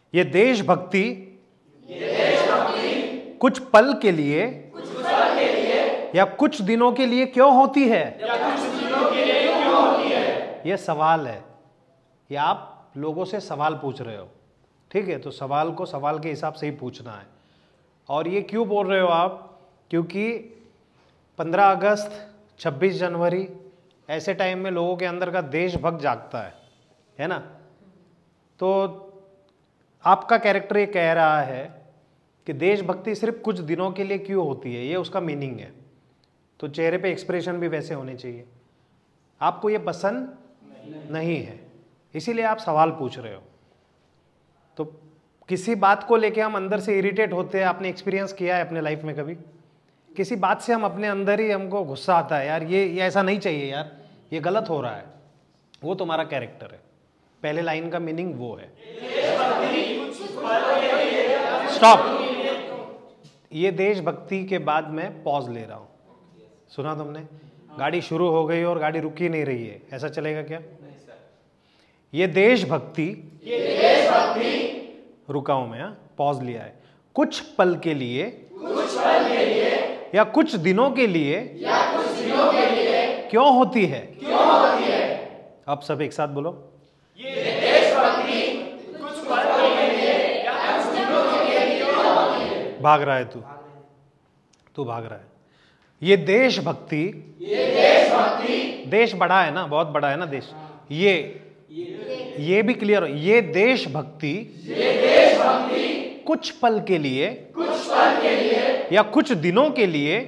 ये देशभक्ति कुछ पल के लिए या कुछ दिनों के लिए क्यों होती है? यह सवाल है। ये आप लोगों से सवाल पूछ रहे हो, ठीक है? तो सवाल को सवाल के हिसाब से ही पूछना है। और ये क्यों बोल रहे हो आप? क्योंकि 15 अगस्त 26 जनवरी ऐसे टाइम में लोगों के अंदर का देशभक्त जागता है ना? तो आपका कैरेक्टर ये कह रहा है कि देशभक्ति सिर्फ कुछ दिनों के लिए क्यों होती है, ये उसका मीनिंग है। तो चेहरे पे एक्सप्रेशन भी वैसे होने चाहिए। आपको ये पसंद नहीं है, इसीलिए आप सवाल पूछ रहे हो। तो किसी बात को लेके हम अंदर से इरिटेट होते हैं। आपने एक्सपीरियंस किया है अपने लाइफ में कभी? किसी बात से हम अपने अंदर ही हमको गुस्सा आता है, यार ये ऐसा नहीं चाहिए, यार ये गलत हो रहा है। वो तुम्हारा कैरेक्टर है। पहले लाइन का मीनिंग वो है। स्टॉप। ये देशभक्ति के बाद मैं पॉज ले रहा हूं। सुना तुमने? गाड़ी शुरू हो गई और गाड़ी रुक ही नहीं रही है, ऐसा चलेगा क्या? ये देशभक्ति रुका हूं मैं, पॉज लिया है। कुछ पल के लिए या कुछ दिनों के लिए क्यों होती है? अब सब एक साथ बोलो। ये देशभक्ति कुछ पल के लिए या कुछ दिनों के लिए क्यों होती है? भाग रहा है तू भाग रहा है। ये देशभक्ति, देश बड़ा है ना, बहुत बड़ा है ना देश। ये भी क्लियर हो। ये देशभक्ति कुछ पल के लिए या कुछ दिनों के लिए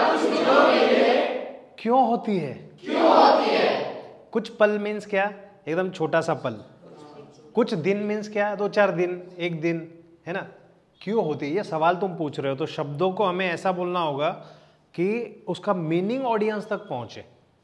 क्यों होती है? कुछ पल मीन्स क्या? एकदम छोटा सा पल। कुछ दिन मीन्स क्या? 2-4 दिन, एक दिन, है ना? क्यों होती है? ये सवाल तुम पूछ रहे हो। तो शब्दों को हमें ऐसा बोलना होगा कि उसका मीनिंग ऑडियंस तक पहुंचे।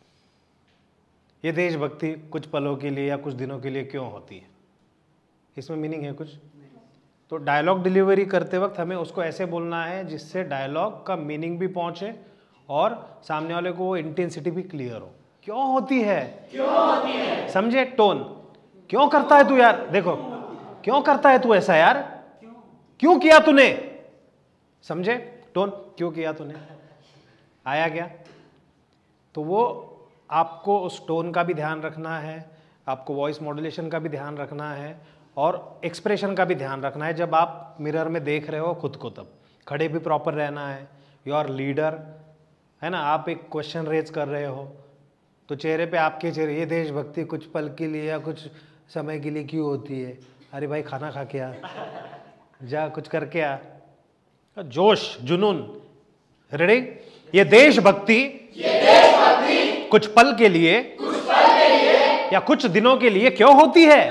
ये देशभक्ति कुछ पलों के लिए या कुछ दिनों के लिए क्यों होती है? इसमें मीनिंग है कुछ? तो डायलॉग डिलीवरी करते वक्त हमें उसको ऐसे बोलना है जिससे डायलॉग का मीनिंग भी पहुंचे और सामने वाले को वो इंटेंसिटी भी क्लियर हो। क्यों होती है? समझे? टोन। क्यों करता है तू यार? देखो, क्यों करता है तू ऐसा यार? क्यों किया तूने? समझे? टोन। क्यों किया तूने? आया क्या? तो वो आपको उस टोन का भी ध्यान रखना है, आपको वॉइस मॉड्यूलेशन का भी ध्यान रखना है और एक्सप्रेशन का भी ध्यान रखना है। जब आप मिरर में देख रहे हो खुद को, तब खड़े भी प्रॉपर रहना है। योर लीडर, है ना? आप एक क्वेश्चन रेज कर रहे हो तो चेहरे पे आपके चेहरे, ये देशभक्ति कुछ पल के लिए या कुछ समय के लिए क्यों होती है? अरे भाई खाना खा के आ, जा कुछ करके आ। जोश, जुनून। रेडी? ये देशभक्ति कुछ पल के लिए या कुछ दिनों के लिए क्यों होती है?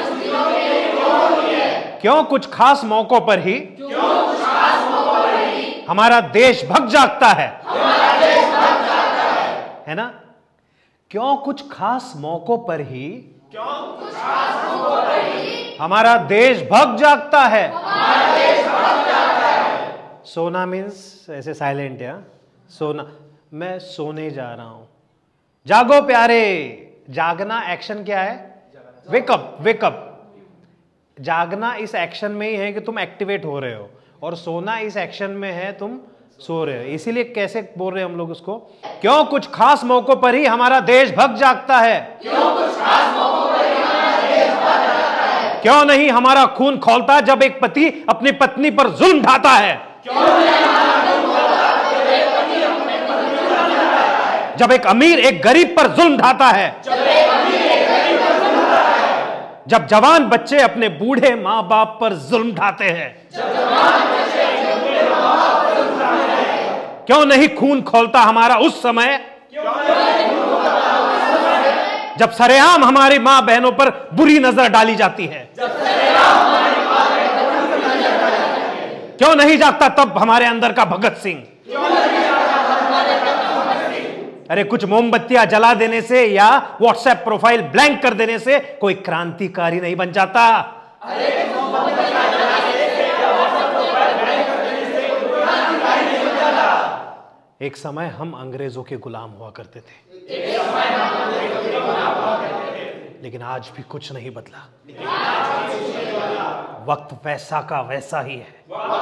क्यों कुछ खास मौकों पर ही हमारा देशभक्त जागता है ना? क्यों कुछ खास मौकों पर ही हमारा देशभक्त जागता है। सोना मीन्स ऐसे साइलेंट है। सोना, मैं सोने जा रहा हूं। जागो प्यारे। जागना एक्शन क्या है? वेकअप। वेकअप। जागना इस एक्शन में ही है कि तुम एक्टिवेट हो रहे हो, और सोना इस एक्शन में है तुम सो रहे हो। इसीलिए कैसे बोल रहे हैं हम लोग उसको? क्यों कुछ खास मौकों पर ही हमारा देशभक्त जागता है। क्यों नहीं हमारा खून खौलता जब एक पति अपनी पत्नी पर जुल्म ढाता है। जब एक अमीर एक गरीब पर जुल्म ढाता है। जब जवान बच्चे अपने बूढ़े मां बाप पर जुल्म ढाते हैं। क्यों नहीं खून खौलता हमारा उस समय जब सरेआम हमारी मां बहनों पर बुरी नजर डाली जाती है। क्यों नहीं जागता तब हमारे अंदर का भगत सिंह। अरे कुछ मोमबत्तियां जला देने से या व्हाट्सएप प्रोफाइल ब्लैंक कर देने से कोई क्रांतिकारी नहीं बन जाता। एक समय हम अंग्रेजों के गुलाम हुआ करते थे, लेकिन आज भी कुछ नहीं बदला। वक्त वैसा का वैसा ही है।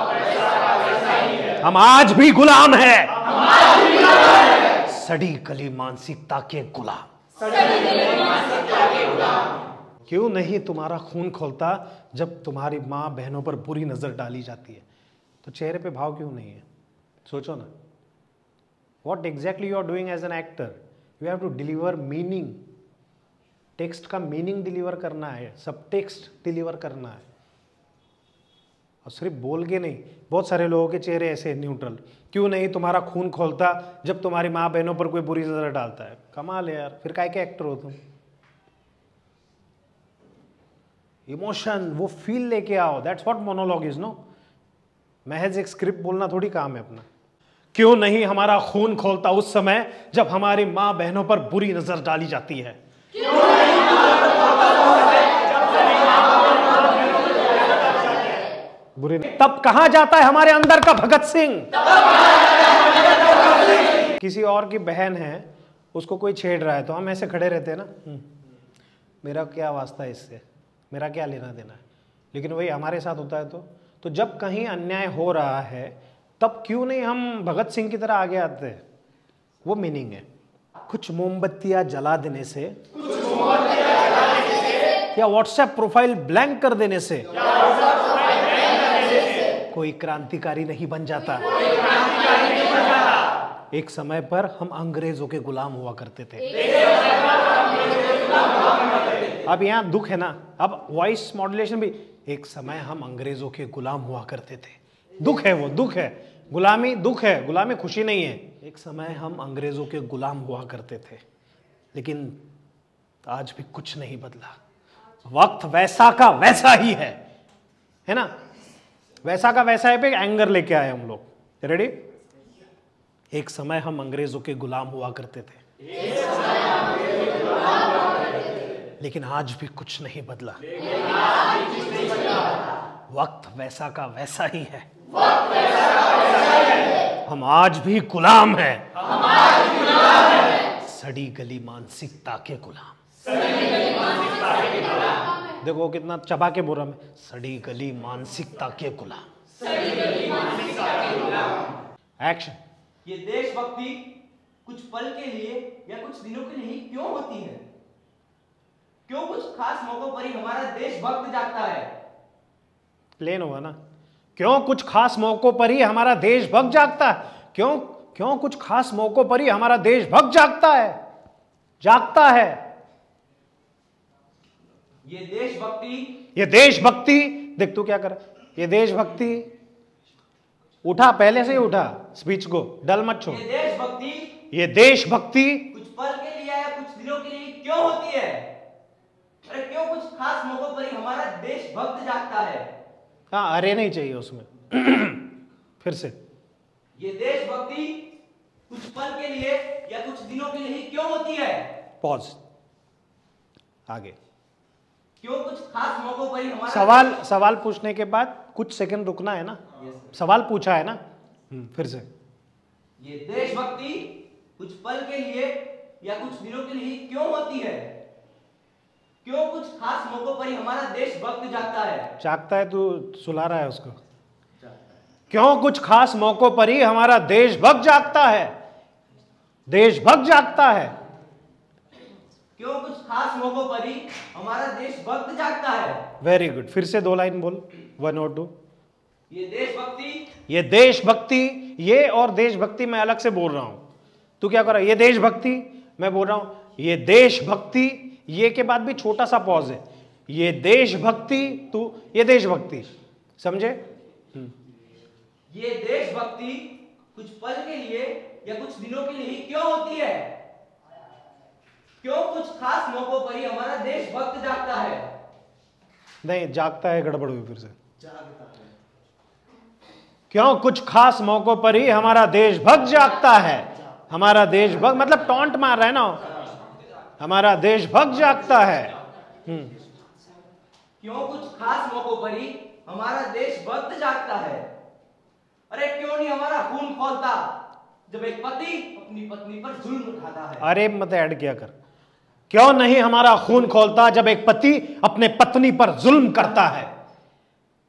हम आज भी गुलाम हैं, सड़ी गली मानसिकता के गुलाम। क्यों नहीं तुम्हारा खून खौलता जब तुम्हारी माँ बहनों पर बुरी नजर डाली जाती है? तो चेहरे पे भाव क्यों नहीं है? सोचो ना। What exactly you are doing as an actor? You have to deliver meaning. Text का मीनिंग डिलीवर करना है, सब टेक्स्ट डिलीवर करना है, और सिर्फ बोल के नहीं। बहुत सारे लोगों के चेहरे ऐसे न्यूट्रल। क्यों नहीं तुम्हारा खून खोलता जब तुम्हारी माँ बहनों पर कोई बुरी नजर डालता है? कमाल है यार, फिर काय के एक्टर हो तुम? इमोशन, वो फील लेके आओ। That's what monologue is. No, महज एक स्क्रिप्ट बोलना थोड़ी काम है अपना। क्यों नहीं हमारा खून खोलता उस समय जब हमारी माँ बहनों पर बुरी नजर डाली जाती है? बुरी तब कहां जाता है हमारे अंदर का भगत सिंह? किसी और की बहन है, उसको कोई छेड़ रहा है तो हम ऐसे खड़े रहते हैं ना, मेरा क्या वास्ता है इससे, मेरा क्या लेना देना है। लेकिन वही हमारे साथ होता है तो जब कहीं अन्याय हो रहा है तब क्यों नहीं हम भगत सिंह की तरह आगे आते हैं? वो मीनिंग है। कुछ मोमबत्तियां जला देने से या व्हाट्सएप प्रोफाइल ब्लैंक कर देने से कोई क्रांतिकारी नहीं बन जाता। एक समय पर हम अंग्रेजों के गुलाम हुआ करते थे। अब यहाँ दुख है ना, अब वॉइस मॉड्यूलेशन भी, एक समय हम अंग्रेजों के गुलाम हुआ करते थे। दुख है, वो दुख है। गुलामी दुख है, गुलामी खुशी नहीं है। एक समय हम अंग्रेजों के गुलाम हुआ करते थे, लेकिन आज भी कुछ नहीं बदला। वक्त वैसा का वैसा ही है ना? वैसा का वैसा है पे एंगर लेके आए हम लोग। रेडी? एक समय हम अंग्रेजों के गुलाम हुआ करते थे, लेकिन आज भी कुछ नहीं बदला। वक्त वैसा का वैसा ही है। हम आज भी गुलाम हैं, सड़ी गली मानसिकता के गुलाम। देखो कितना चबा के बोल रहा मैं, सड़ी गली मानसिकता के गुलाम। एक्शन। ये देशभक्ति कुछ पल के लिए या कुछ दिनों के लिए ही क्यों होती है? क्यों कुछ खास मौकों पर ही हमारा देशभक्त जागता है? प्लेन होगा ना। क्यों कुछ खास मौकों पर ही हमारा देशभक्त जागता है? क्यों कुछ खास मौकों पर ही हमारा देशभक्त जागता है? ये देशभक्ति देख तू क्या कर, ये देशभक्ति उठा, पहले से ही उठा स्पीच को, डल मत छोड़। ये देशभक्ति कुछ पल के लिए या कुछ दिनों के लिए क्यों होती है? अरे क्यों कुछ खास मौकों पर ही हमारा देशभक्त जागता है? हाँ, अरे नहीं चाहिए उसमें। फिर से। ये देशभक्ति कुछ पल के लिए या कुछ दिनों के लिए ही क्यों होती है? पॉज। आगे। क्यों कुछ खास मौकों पर ही हमारा सवाल पूछने के बाद कुछ सेकंड रुकना है ना। सवाल पूछा है ना। फिर से। ये देशभक्ति कुछ पल के लिए या कुछ दिनों के लिए क्यों होती है? क्यों कुछ खास मौकों पर ही हमारा देशभक्त जागता है? जागता है, तू सुला रहा है उसको। क्यों कुछ खास मौकों पर ही हमारा देशभक्त जागता है? देशभक्त जागता है। क्यों कुछ खास मौकों पर ही हमारा देशभक्त जागता है? Very good. फिर से 2 लाइन बोल, 1 और 2। ये देशभक्ति, ये और देशभक्ति मैं अलग से बोल रहा हूं। तू क्या कर रहा है? ये देशभक्ति मैं बोल रहा हूं। ये देशभक्ति, ये के बाद भी छोटा सा पॉज है। ये देशभक्ति, तू ये देशभक्ति, समझे? ये देशभक्ति कुछ पल के लिए या कुछ दिनों के लिए ही क्यों होती है? क्यों कुछ खास मौकों पर ही हमारा देशभक्त जागता है? नहीं, जागता है गड़बड़ हुई। फिर से। क्यों कुछ खास मौकों पर ही हमारा देशभक्त जागता है? हमारा देशभक्त मतलब टॉन्ट मार रहा है ना। हमारा देशभक्त जागता है। क्यों कुछ खास मौकों पर ही हमारा देशभक्त जागता है? अरे क्यों नहीं हमारा खून खौलता जब एक पति अपनी पत्नी पर जुल्म उठाता है? अरे मत ऐड किया कर। क्यों नहीं हमारा खून खौलता जब एक पति अपने पत्नी पर जुल्म करता है?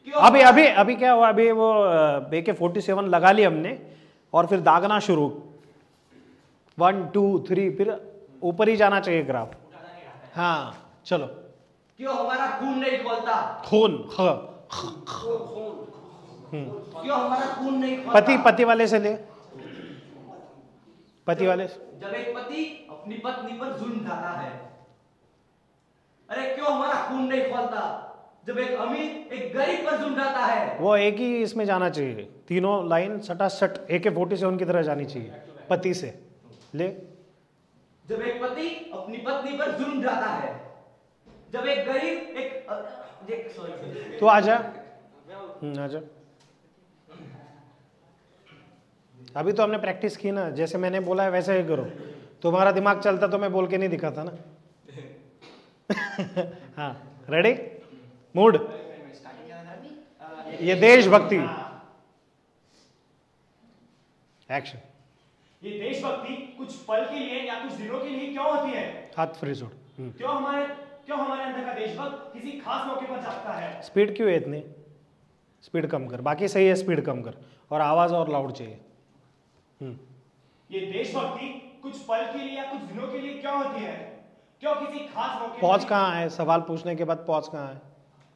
क्यों अभी अभी अभी क्या हुआ, अभी वो AK-47 लगा ली हमने और फिर दागना शुरू, 1 2 3, फिर ऊपर ही जाना चाहिए ग्राफ। हाँ चलो। क्यों हमारा खून नहीं खोलता? खून, क्यों हमारा खून नहीं खोलता? पति वाले से ले, पति वाले से। जब एक पति अपनी पत्नी पर जुल्म ढाता है। अरे क्यों हमारा खून नहीं खोलता जब एक अमीर एक गरीब पर जुल्म ढाता है? वो एक ही इसमें जाना चाहिए, तीनों लाइन सटासट AK-47 की तरह जानी चाहिए, पति से ले। जब एक पति अपनी पत्नी पर जुल्म ढाता है, जब एक गरीब एक तो आजा, आजा। अभी तो हमने प्रैक्टिस की ना, जैसे मैंने बोला है वैसे ही करो। तुम्हारा दिमाग चलता तो मैं बोल के नहीं दिखाता ना। हाँ रेडी, मूड, ये देशभक्ति, एक्शन। ये देशभक्ति कुछ पल के लिए या कुछ दिनों के लिए क्यों होती है? हाथ फ्री छोड़। क्यों हमारे अंदर का देशभक्त किसी खास मौके पर जागता है? स्पीड क्यों है इतनी, स्पीड कम कर, बाकी सही है, स्पीड कम कर और आवाज और लाउड चाहिए। ये देशभक्ति कुछ पल के लिए या कुछ दिनों के लिए क्यों होती है? क्यों किसी खास मौके पॉज कहाँ है, सवाल पूछने के बाद पॉज कहाँ है?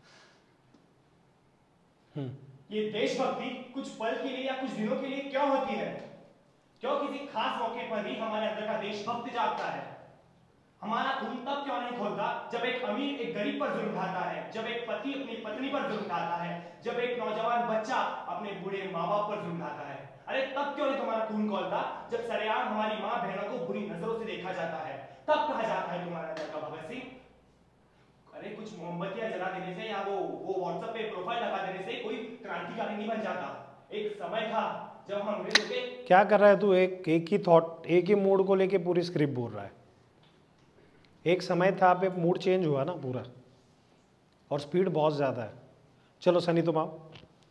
ये देशभक्ति कुछ पल के लिए या कुछ दिनों के लिए क्यों होती है? क्यों किसी खास मौके पर ही हमारे अंदर का देशभक्त जागता है? हमारा खून तब क्यों नहीं खोलता जब एक अमीर एक गरीब पर जुल्म ढाता है, जब एक पति अपनी पत्नी पर जुल्म ढाता है, जब एक नौजवान बच्चा अपने बूढ़े माँ बाप पर जुल्म ढाता है? अरे तब क्यों नहीं तुम्हारा खून खोलता जब सरेआम हमारी माँ बहनों को बुरी नजरों से देखा जाता है? तब कहा जाता है तुम्हारा अंदर का भगत सिंह? अरे कुछ मोमबत्तियां जला देने से या वो व्हाट्सएप पे प्रोफाइल लगा देने से कोई क्रांतिकारी नहीं बन जाता। एक समय था जब हम अंग्रेजों के। क्या कर रहा है तू, एक ही थॉट, एक ही मूड को लेके पूरी स्क्रिप्ट बोल रहा है। एक समय था पे मूड चेंज हुआ ना पूरा, और स्पीड बहुत ज्यादा है। चलो सनी तुम आओ,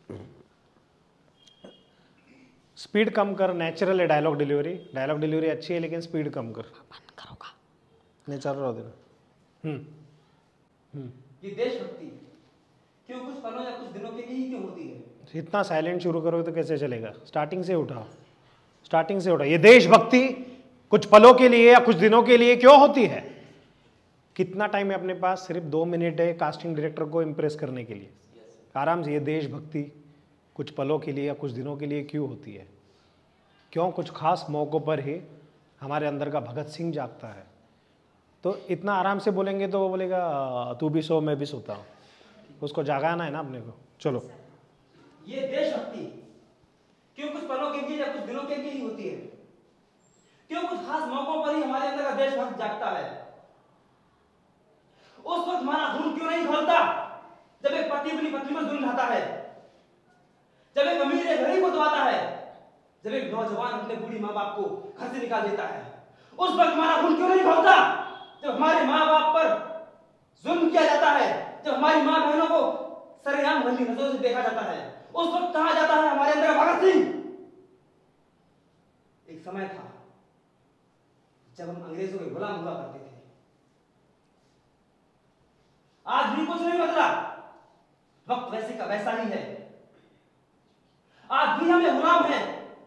स्पीड कम कर, नेचुरल है डायलॉग डिलीवरी अच्छी है लेकिन स्पीड कम कर। बंद करोगा नहीं, चल रहा देना। ये देशभक्ति क्यों कुछ पलों या कुछ दिनों के लिए ही क्यों होती है? इतना साइलेंट शुरू करोगे तो कैसे चलेगा? स्टार्टिंग से उठाओ, स्टार्टिंग से उठाओ। ये देशभक्ति कुछ पलों के लिए या कुछ दिनों के लिए क्यों होती है? कितना टाइम है अपने पास? सिर्फ 2 मिनट है कास्टिंग डायरेक्टर को इम्प्रेस करने के लिए। आराम से, ये देशभक्ति कुछ पलों के लिए या कुछ दिनों के लिए क्यों होती है? क्यों कुछ खास मौक़ों पर ही हमारे अंदर का भगत सिंह जागता है। तो इतना आराम से बोलेंगे तो वो बोलेगा तू भी सो मैं भी सोता हूँ, उसको जागाना है ना अपने को। चलो, ये देशभक्ति क्यों कुछ पलों के लिए या कुछ दिनों के लिए ही होती है? क्यों कुछ खास मौकों पर ही हमारे अंदर का देशभक्त जागता है? उस वक्त हमारा खून क्यों नहीं खोलता जब एक पति अपनी पत्नी पर जुल्म ढाता है, जब एक अमीर एक गरीब को दबाता है, जब एक नौजवान अपने बूढ़ी माँ बाप को घर से निकाल देता है? उस वक्त हमारा खून क्यों नहीं खोलता जब हमारे माँ बाप पर जुल्म किया जाता है, जब हमारी माँ बहनों को सरेआम गंदी नजरों से देखा जाता है? उस वक्त कहा जाता है हमारे अंदर भगत सिंह। एक समय था जब हम अंग्रेजों के गुलाम हुआ करते थे। आज भी कुछ नहीं बदला, वक्त वैसे का वैसा ही है। आज भी हमें गुलाम है,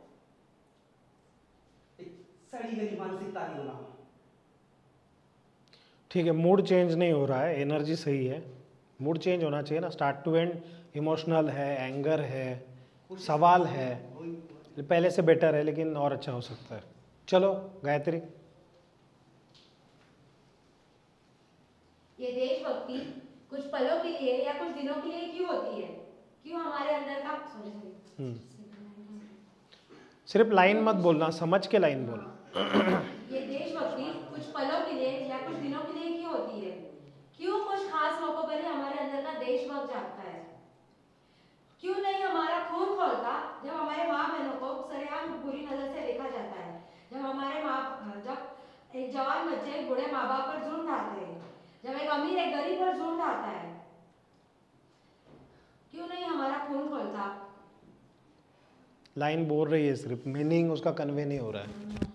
एक सड़ी गली मानसिकता ही गुलाम। ठीक है, मूड चेंज नहीं हो रहा है, एनर्जी सही है, मूड चेंज होना चाहिए ना। स्टार्ट टू एंड इमोशनल है, एंगर है, सवाल है, पहले से बेटर है लेकिन और अच्छा हो सकता है। चलो गायत्री। ये देशभक्ति कुछ पलों के लिए या कुछ दिनों के लिए क्यों होती है? क्यों हमारे अंदर का सिर्फ लाइन मत बोलना, समझ के लाइन बोल। ये देशभक्ति कुछ पलों के लिए या कुछ दिनों के लिए क्यों होती है? क्यों कुछ खास मौकों पर ही हमारे अंदर का देशभक्त जागता है? क्यों नहीं हमारा खून खोलता जब हमारे माँ बहनों को सरेआम बुरी नजर से देखा जाता है, जब एक जवान बच्चे एक बूढ़े माँ बाप पर जुल्म ढाते हैं, जब एक अमीर एक गरीब पर जुल्म ढाता है? क्यों नहीं हमारा खून खोलता? लाइन बोल रही है सिर्फ, मीनिंग उसका कन्वे नहीं हो रहा है।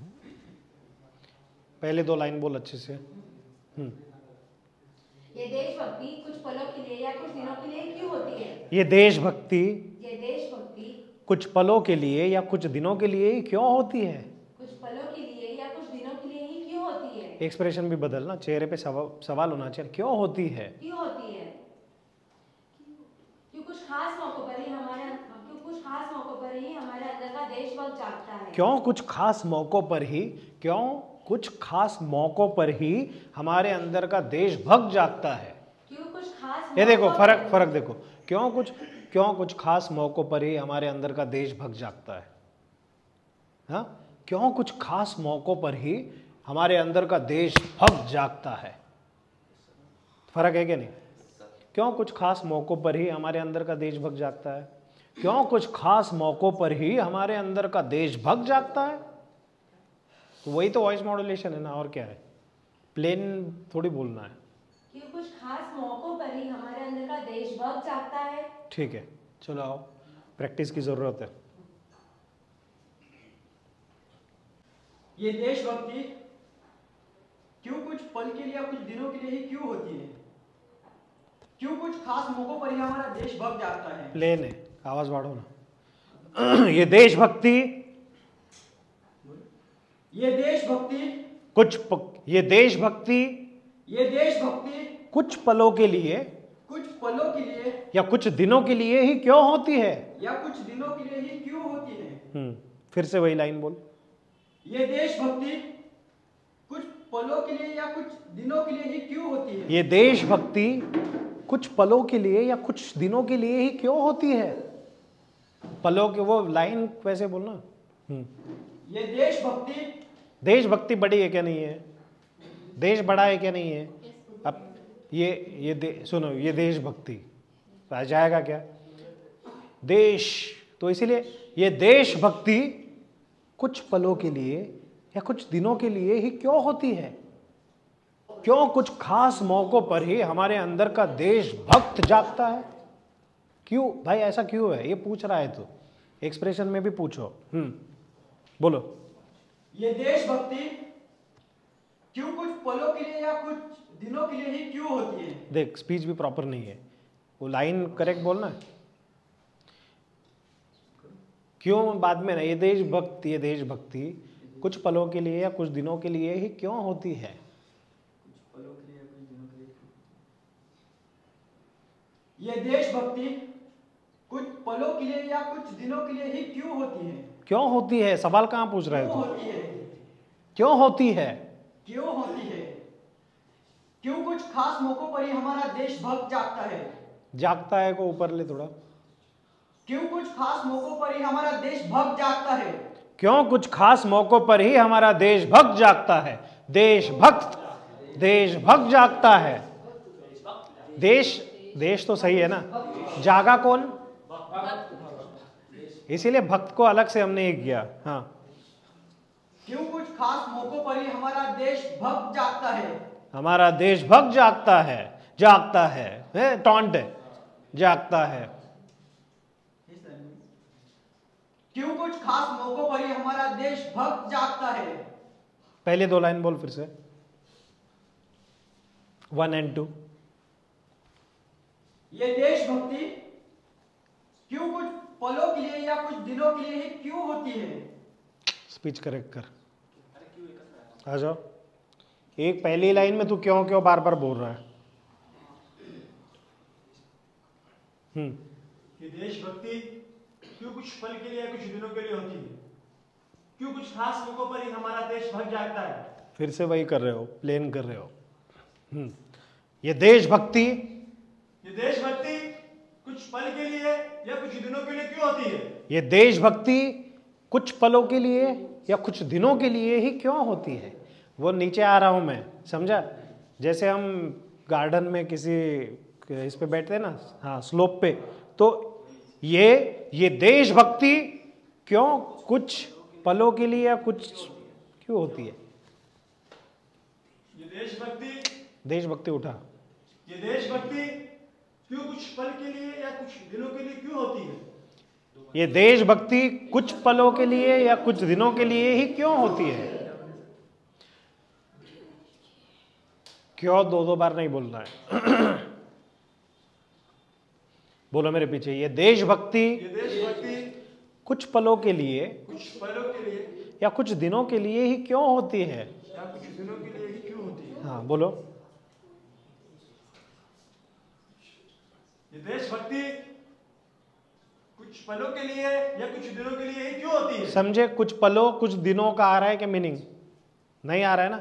पहले 2 लाइन बोल अच्छे से। ये देशभक्ति कुछ पलों के लिए या कुछ दिनों के लिए क्यों होती है? ये देशभक्ति ये देशभक्ति कुछ पलों के लिए या कुछ दिनों के लिए ही क्यों होती है? कुछ पलों के लिए या कुछ दिनों के लिए ही क्यों होती है? एक्सप्रेशन भी बदलना, चेहरे पे सवाल होना चाहिए, क्यों होती है? क्यों होती है? क्यों कुछ खास मौकों पर ही हमारे अंदर का देशभक्त जागता है। क्यों कुछ खास मौकों पर ही, क्यों कुछ खास मौकों पर ही हमारे अंदर का देशभक्त जागता है? क्यों कुछ खास ये देखो फर्क देखो, क्यों कुछ खास मौकों पर ही हमारे अंदर का देशभक्त जागता है? हाँ, क्यों कुछ खास मौकों पर ही हमारे अंदर का देशभक्त जागता है? फर्क है क्या नहीं? क्यों कुछ खास मौकों पर ही हमारे अंदर का देशभक्त जागता है? क्यों कुछ खास मौकों पर ही हमारे अंदर का देशभक्त जागता है? तो वही तो वॉइस मॉड्यूलेशन है ना, और क्या है? प्लेन थोड़ी बोलना है। क्यों कुछ खास मौकों पर ही हमारे अंदर का देशभक्त जागता है। ठीक है, चलो आओ, प्रैक्टिस की जरूरत है। ये देशभक्ति क्यों कुछ पल के लिए या कुछ दिनों के लिए ही क्यों होती है? क्यों कुछ खास मौकों पर ही हमारा देशभक्त जागता है? प्लेन है, आवाज बढ़ो ना। ये देशभक्ति ये देशभक्ति ये देशभक्ति कुछ पलों के लिए या कुछ दिनों के लिए ही क्यों होती है? फिर से वही लाइन बोल। ये देशभक्ति कुछ पलों के लिए या कुछ दिनों के लिए ही क्यों होती है? ये देशभक्ति कुछ पलों के लिए या कुछ दिनों के लिए ही क्यों होती है? पलों के वो लाइन वैसे बोलना। ये देशभक्ति बड़ी है क्या नहीं है? देश बड़ा है क्या नहीं है? अब सुनो, ये देशभक्ति आ जाएगा क्या? देश, तो इसीलिए ये देशभक्ति कुछ पलों के लिए या कुछ दिनों के लिए ही क्यों होती है? क्यों कुछ खास मौकों पर ही हमारे अंदर का देशभक्त जागता है? क्यों भाई, ऐसा क्यों है? ये पूछ रहा है तो एक्सप्रेशन में भी पूछो। बोलो। ये देशभक्ति क्यों कुछ पलों के लिए या कुछ दिनों के लिए ही क्यों होती है? देख, स्पीच भी प्रॉपर नहीं है, वो लाइन करेक्ट बोलना है। क्यों बाद में ना, ये देशभक्ति कुछ पलों के लिए या कुछ दिनों के लिए ही क्यों होती है? ये देशभक्ति कुछ पलों के लिए या कुछ दिनों के लिए ही क्यों होती है? क्यों होती है? सवाल कहाँ पूछ रहे हो? क्यों होती है? क्यों होती है? क्यों होती है? क्यों कुछ खास मौकों पर ही हमारा देशभक्त जागता है? जागता है को ऊपर ले थोड़ा। क्यों कुछ खास मौकों पर ही हमारा देशभक्त जागता है? क्यों कुछ खास मौकों पर ही हमारा देशभक्त जागता है? देशभक्त जागता है। देश तो सही है ना, जागा कौन? इसीलिए भक्त को अलग से हमने एक किया। हाँ, क्यों कुछ खास मौकों पर ही हमारा देशभक्त जागता है? हमारा देशभक्त जागता है, टॉन्ट है, जागता है। क्यों कुछ खास मौकों पर ही हमारा देशभक्त जागता है? पहले दो लाइन बोल फिर से, 1 and 2। ये देशभक्ति क्यों कुछ पलों के लिए या कुछ दिनों के लिए ही क्यों होती है? स्पीच करेक्ट कर। आ जाओ, एक पहली लाइन में तू क्यों बार बार बोल रहा है? ये देशभक्ति क्यों कुछ पल के लिए या कुछ दिनों के लिए होती है? क्यों कुछ खास मौकों पर ही हमारा देशभक्त जागता है? फिर से वही कर रहे हो, प्लेन कर रहे हो। ये देशभक्ति कुछ पल के लिए या कुछ दिनों के लिए क्यों होती है? ये देशभक्ति कुछ पलों के लिए या कुछ दिनों के लिए ही क्यों होती है? वो नीचे आ रहा हूं मैं, समझा? जैसे हम गार्डन में किसी इस पे बैठते हैं ना, हाँ, स्लोप पे, तो ये देशभक्ति क्यों कुछ पलों के लिए या कुछ क्यों होती है? ये देशभक्ति उठा। ये देशभक्ति क्यों कुछ पल के लिए या कुछ दिनों के लिए क्यों होती है? ये देशभक्ति कुछ पलों के लिए या कुछ दिनों के लिए ही क्यों होती है? क्यों दो बार नहीं बोलना है। बोलो मेरे पीछे, ये देशभक्ति ये देशभक्ति कुछ पलों के लिए कुछ पलों के लिए या कुछ दिनों के लिए ही क्यों होती है? या कुछ दिनों के लिए ही क्यों होती है? हाँ बोलो। ये देशभक्ति कुछ पलों के लिए या कुछ दिनों के लिए ही क्यों होती है? समझे? कुछ पलों कुछ दिनों का आ रहा है क्या मीनिंग? नहीं आ रहा है ना?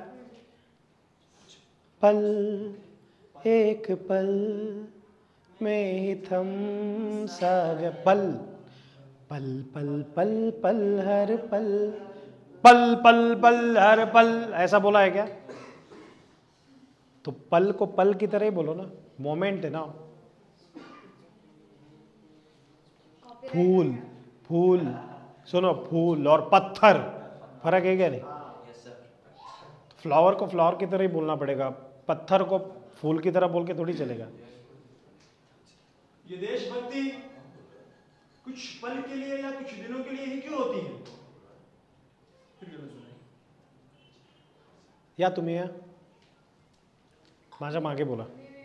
पल एक पल में ही थम सा गया, पल पल पल पल पल हर पल, पल पल पल हर पल, ऐसा बोला है क्या? तो पल को पल की तरह ही बोलो ना, मोमेंट है ना। फूल, फूल सुनो, फूल और पत्थर फर्क है क्या? नहीं, फ्लावर को फ्लावर की तरह ही बोलना पड़ेगा, पत्थर को फूल की तरह बोल के थोड़ी चलेगा। ये देशभक्ति कुछ पल के लिए या कुछ दिनों के लिए ही क्यों होती है? या तुम्ही या माझ्या मागे बोला।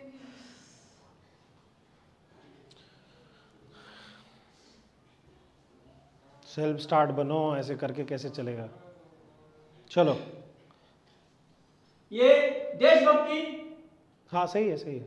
सेल्फ स्टार्ट बनो, ऐसे करके कैसे चलेगा? चलो। ये देशभक्ति हाँ सही है, सही है।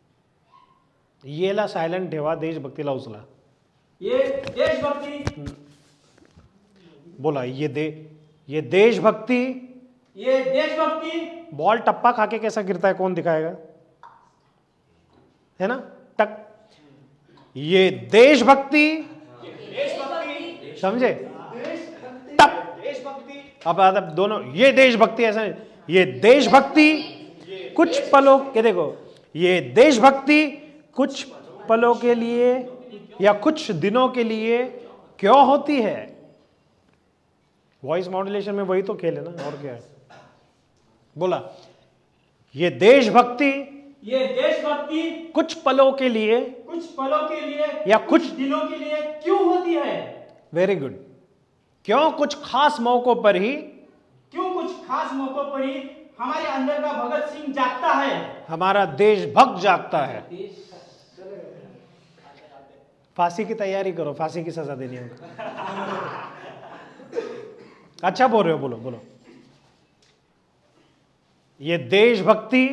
येला सायलेंट ठेवा, देशभक्तीला उचला। ये देशभक्ति बोला ये देशभक्ति। ये देशभक्ति बॉल टप्पा खा के कैसा गिरता है, कौन दिखाएगा? है ना, टक। ये देशभक्ति, समझे? टप। अब दोनों, ये देशभक्ति ऐसा नहीं, ये देशभक्ति कुछ पलों के, देखो ये देशभक्ति कुछ पलों के लिए या कुछ दिनों के लिए क्यों होती है? वॉइस मॉड्यूलेशन में वही तो खेल है ना, और क्या है? बोला ये देशभक्ति कुछ पलों के लिए या कुछ दिनों के लिए क्यों होती है? Very good. क्यों कुछ खास मौकों पर ही, क्यों कुछ खास मौकों पर ही हमारे अंदर का भगत सिंह जागता है, हमारा देशभक्त जागता है। फांसी की तैयारी करो, फांसी की सजा देनी है। अच्छा बोल रहे हो, बोलो बोलो। ये देशभक्ति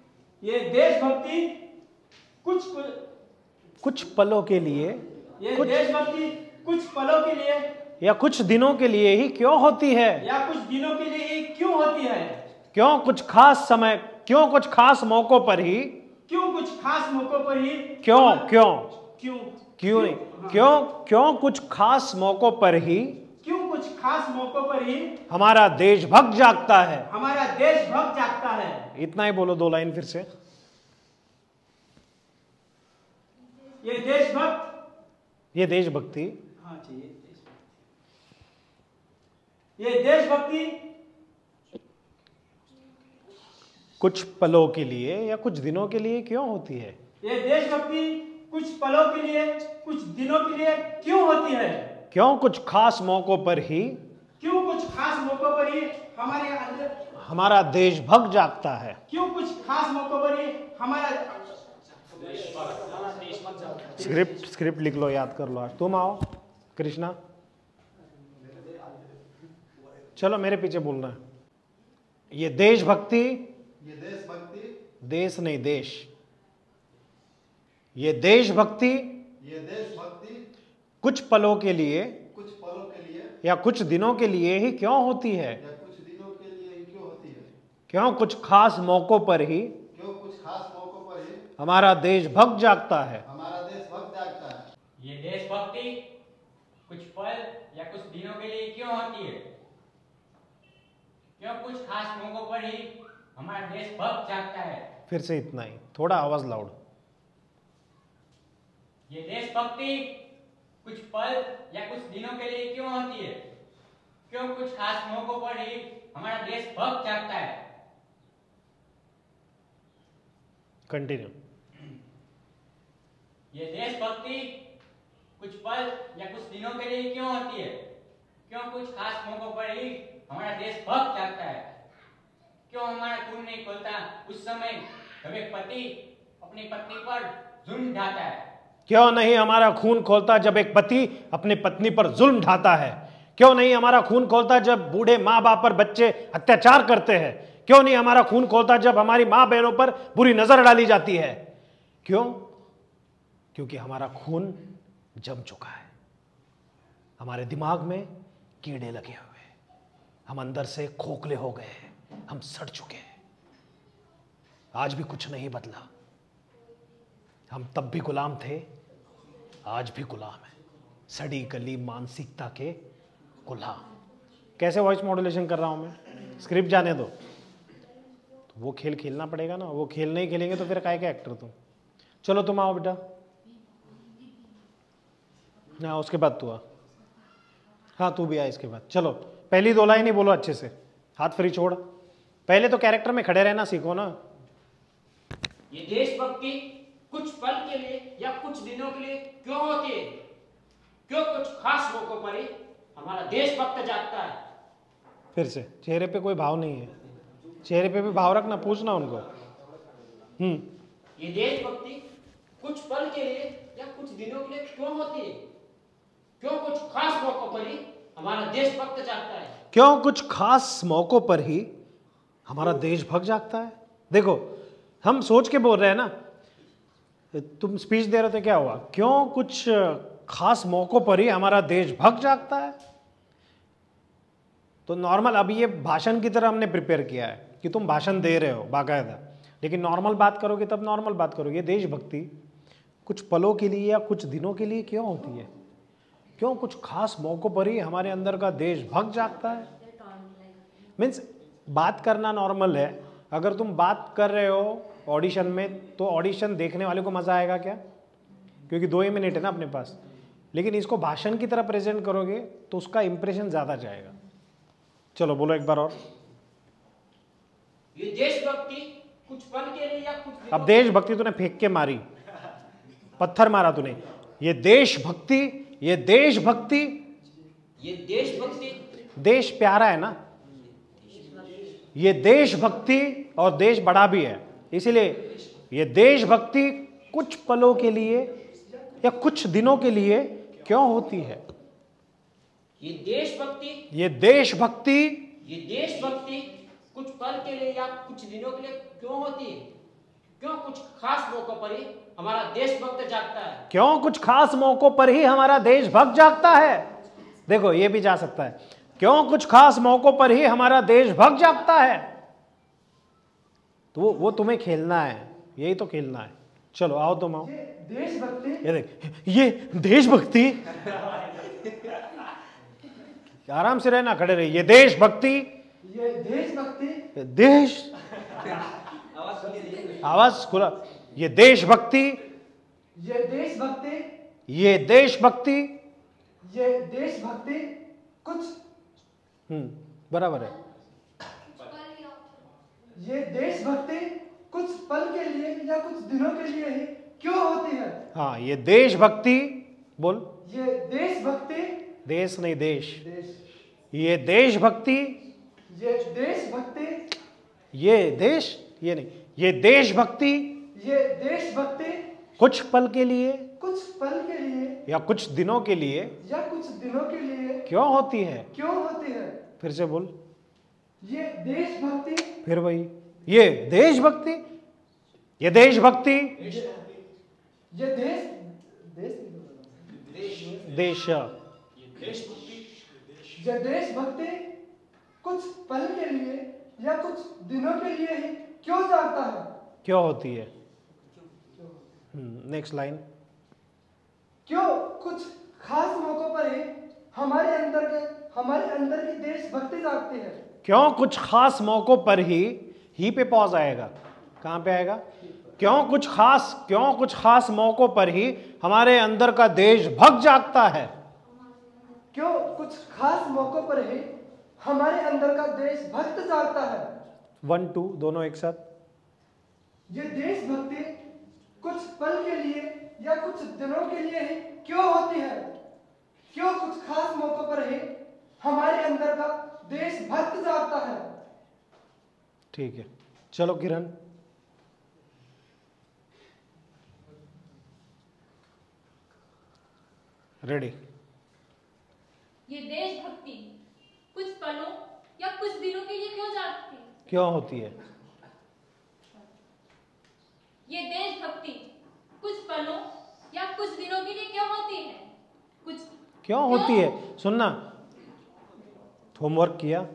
कुछ पलों के लिए, देशभक्ति कुछ पलों के लिए या कुछ दिनों के लिए ही क्यों होती है? या कुछ दिनों के लिए ही क्यों होती है? क्यों कुछ खास समय, क्यों कुछ खास मौकों पर ही, क्यों कुछ खास मौकों पर ही, क्यों क्यों क्यों क्यों नहीं, क्यों क्यों कुछ खास मौकों पर ही, क्यों कुछ खास मौकों पर ही हमारा देशभक्त जागता है। हमारा देशभक्त जागता है। इतना ही बोलो, 2 लाइन फिर से। ये देशभक्त, ये देशभक्ति हाँ चाहिए, ये देशभक्ति कुछ पलों के लिए या कुछ दिनों के लिए क्यों होती है? ये देशभक्ति कुछ पलों के लिए कुछ दिनों के लिए क्यों होती है? क्यों कुछ खास मौकों पर ही, क्यों कुछ खास मौकों पर ही हमारे अंदर हमारा देशभक्त जागता है। क्यों कुछ खास मौकों पर ही हमारा स्क्रिप्ट लिख लो, याद कर लो। आज तुम आओ कृष्णा, चलो मेरे पीछे बोलना है। ये देशभक्ति, देश नहीं देश, ये देशभक्ति कुछ पलों के लिए या कुछ दिनों के लिए ही क्यों होती है? क्यों कुछ खास मौकों पर ही हमारा देशभक्त जागता है। ये देशभक्ति कुछ पल या कुछ दिनों के लिए क्यों होती है? क्यों कुछ खास मौकों पर ही हमारा देशभक्त जागता है। फिर से इतना ही, थोड़ा आवाज लाउड। ये देशभक्ति कुछ पल या कुछ दिनों के लिए क्यों होती है? क्यों कुछ खास मौकों पर ही हमारा देशभक्त जागता है। कंटिन्यू। ये देशभक्ति कुछ पल या कुछ दिनों के लिए क्यों होती है? क्यों कुछ खास मौकों पर ही हमारा देशभक्त जागता है। क्यों हमारा खून नहीं खोलता उस समय जब एक पति अपनी पत्नी पर जुल्म ढाता है। क्यों नहीं हमारा खून खौलता जब एक पति अपने पत्नी पर जुल्म ढाता है? क्यों नहीं हमारा खून खौलता जब बूढ़े माँ बाप पर बच्चे अत्याचार करते हैं? क्यों नहीं हमारा खून खौलता जब हमारी माँ बहनों पर बुरी नजर डाली जाती है? क्यों? क्योंकि हमारा खून जम चुका है, हमारे दिमाग में कीड़े लगे हुए हैं, हम अंदर से खोखले हो गए हैं, हम सड़ चुके हैं। आज भी कुछ नहीं बदला, हम तब भी गुलाम थे, आज भी गुलाम है, सड़ी गली मानसिकता के गुलाम। कैसे वॉइस मॉड्यूलेशन कर रहा हूं मैं? स्क्रिप्ट जाने दो, तो वो खेल खेलना पड़ेगा ना। वो खेल नहीं खेलेंगे तो फिर काहे के एक्टर तुम? चलो तुम आओ बेटा, ना उसके बाद तू आ। हाँ तू भी आ इसके बाद। चलो पहली 2 लाइन ही बोलो अच्छे से, हाथ फ्री छोड़। पहले तो कैरेक्टर में खड़े रहना सीखो ना। ये देशभक्ति कुछ पल के लिए या कुछ दिनों के लिए क्यों होती है? क्यों कुछ खास मौकों पर ही हमारा देशभक्त जागता है? फिर से, चेहरे पे कोई भाव नहीं है, चेहरे पे भी भाव रखना, पूछना उनको। ये देशभक्ति कुछ पल के लिए या कुछ दिनों के लिए क्यों होती है? क्यों कुछ खास मौकों पर ही हमारा देशभक्त जागता है? क्यों कुछ खास मौकों पर ही हमारा देशभक्त जागता है? देखो हम सोच के बोल रहे हैं ना, तुम स्पीच दे रहे थे, क्या हुआ? क्यों कुछ खास मौकों पर ही हमारा देशभक्त जागता है। तो नॉर्मल, अभी ये भाषण की तरह हमने प्रिपेयर किया है कि तुम भाषण दे रहे हो बाकायदा, लेकिन नॉर्मल बात करोगे तब नॉर्मल बात करोगे। देशभक्ति कुछ पलों के लिए या कुछ दिनों के लिए क्यों होती है? क्यों कुछ खास मौकों पर ही हमारे अंदर का देशभक्त जागता है? मीन्स बात करना नॉर्मल है, अगर तुम बात कर रहे हो ऑडिशन में तो ऑडिशन देखने वाले को मजा आएगा क्या? क्योंकि 2 ही मिनट है ना अपने पास। लेकिन इसको भाषण की तरह प्रेजेंट करोगे तो उसका इंप्रेशन ज्यादा जाएगा। चलो बोलो एक बार और। ये देशभक्ति कुछ पल के लिए या कुछ दिनों अब देशभक्ति तूने फेंक के मारी, पत्थर मारा तूने। ये देशभक्ति, ये देशभक्ति, ये देशभक्ति, देश प्यारा है ना, ये देशभक्ति और देश बड़ा भी है, इसीलिए ये देशभक्ति कुछ पलों के लिए या कुछ दिनों के लिए क्यों होती है? ये देशभक्ति, ये देशभक्ति, ये देशभक्ति कुछ पल के लिए या कुछ दिनों के लिए क्यों होती है? क्यों कुछ खास मौकों पर ही हमारा देशभक्त जागता है? क्यों कुछ खास मौकों पर ही हमारा देशभक्त जागता है? देखो ये भी जा सकता है, क्यों कुछ खास मौकों पर ही हमारा देशभक्त जागता है। तो वो तुम्हें खेलना है, यही तो खेलना है। चलो आओ तुम आओ। देशभक्ति, ये देख, ये देशभक्ति, आराम से रहना, खड़े रहिए। ये देशभक्ति, ये देशभक्ति, देश, आवाज खुला। ये देशभक्ति, ये देशभक्ति, ये देशभक्ति, ये देशभक्ति कुछ, बराबर है। ये देशभक्ति कुछ पल के लिए या कुछ दिनों के लिए ही क्यों होती है? हाँ ये देशभक्ति, बोल। ये देशभक्ति, देश नहीं देश, देश, ये देशभक्ति, ये देशभक्ति, ये देश, ये नहीं, ये देशभक्ति ये देशभक्ति कुछ पल के लिए कुछ पल के लिए या कुछ दिनों के लिए या कुछ दिनों के लिए क्यों होती है? क्यों होती है? फिर से बोल। ये देशभक्ति, फिर वही, ये देशभक्ति, ये देशभक्ति, ये देश, देश, ये देशभक्ति कुछ पल के लिए या कुछ दिनों के लिए ही क्यों जागता है? क्यों होती है? Next line. क्यों कुछ खास मौकों पर ही हमारे अंदर की देशभक्ति जागती है? क्यों कुछ खास मौकों पर ही पे पॉज आएगा। कहां पे आएगा? क्यों कुछ खास मौकों पर ही हमारे अंदर का देशभक्त जागता है। क्यों कुछ खास मौकों पर ही हमारे अंदर का देशभक्त जागता है? 1 2 दोनों एक साथ। ये देशभक्ति कुछ पल के लिए या कुछ दिनों के लिए ही क्यों होती है? क्यों कुछ खास मौकों पर ही हमारे अंदर का देशभक्त जागता है? ठीक है, चलो किरण। रेडी। ये देशभक्ति कुछ पलों या कुछ दिनों के लिए क्यों जागती है? क्यों होती है? ये देशभक्ति कुछ पलों या कुछ दिनों के लिए क्यों होती है? कुछ क्यों होती है? सुनना, होमवर्क किया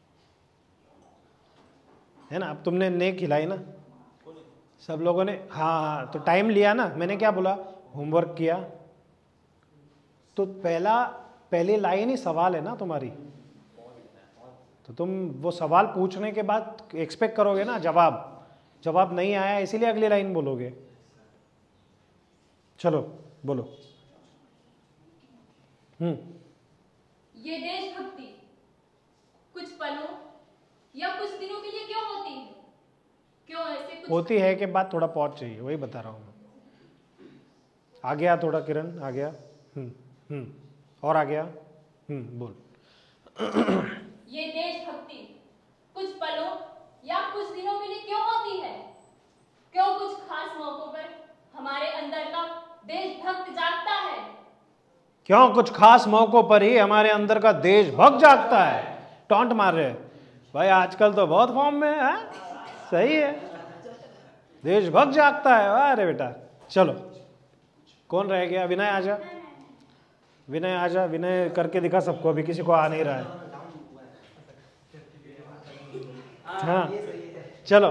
है ना? अब तुमने ने खिलाई ना सब लोगों ने? हाँ, तो टाइम लिया ना। मैंने क्या बोला? होमवर्क किया। तो पहली लाइन ही सवाल है ना तुम्हारी, तो तुम वो सवाल पूछने के बाद एक्सपेक्ट करोगे ना जवाब नहीं आया इसीलिए अगली लाइन बोलोगे। चलो बोलो। ये देशभक्ति कुछ पलों या कुछ दिनों के लिए क्यों होती है? क्यों ऐसे कुछ होती है के बाद थोड़ा पॉज चाहिए, वही बता रहा हूँ मैं। आ गया थोड़ा किरण, आ गया। और आ गया। बोल। ये देशभक्ति कुछ पलों या कुछ दिनों के लिए क्यों होती है? क्यों कुछ खास मौकों पर हमारे अंदर का देशभक्त जागता है? क्यों कुछ खास मौकों पर ही हमारे अंदर का देशभक्त जागता है? टॉन्ट मार रहे भाई, आजकल तो बहुत फॉर्म में है। सही है, देशभक्त जागता है। अरे बेटा चलो, कौन रह गया? विनय आजा, विनय आजा। विनय करके दिखा सबको, अभी किसी को आ नहीं रहा है। हाँ चलो।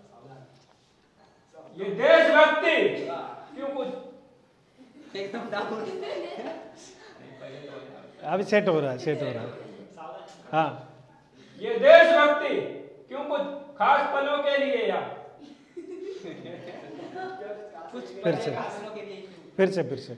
ये देशभक्ति क्यों कुछ अभी सेट हो रहा है। हाँ, ये देशभक्ति क्यों कुछ खास पलों के लिए या फिर से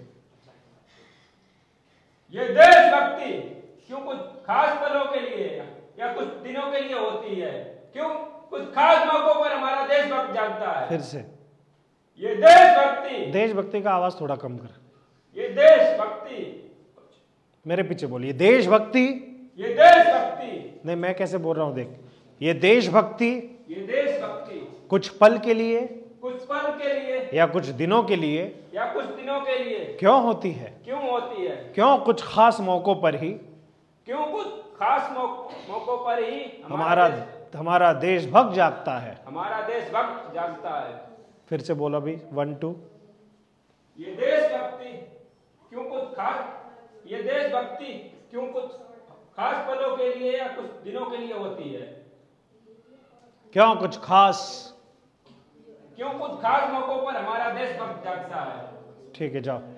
ये देशभक्ति क्यों कुछ खास पलों के लिए या कुछ दिनों के लिए होती है? क्यों कुछ खास मौकों पर हमारा देशभक्त जागता है? फिर से। ये देशभक्ति का आवाज थोड़ा कम कर। ये देशभक्ति, मेरे पीछे बोलिए। देशभक्ति, ये देशभक्ति। नहीं, मैं कैसे बोल रहा हूं देख। ये देशभक्ति कुछ पल के लिए या कुछ दिनों के लिए क्यों होती है? क्यों कुछ खास मौकों पर ही हमारा देशभक्त जागता है? फिर से बोलो अभी, 1 2। ये देशभक्ति क्यों कुछ खास पलों के लिए या कुछ दिनों के लिए होती है? क्यों कुछ खास मौकों पर हमारा देशभक्त जागता है? ठीक है, जाओ।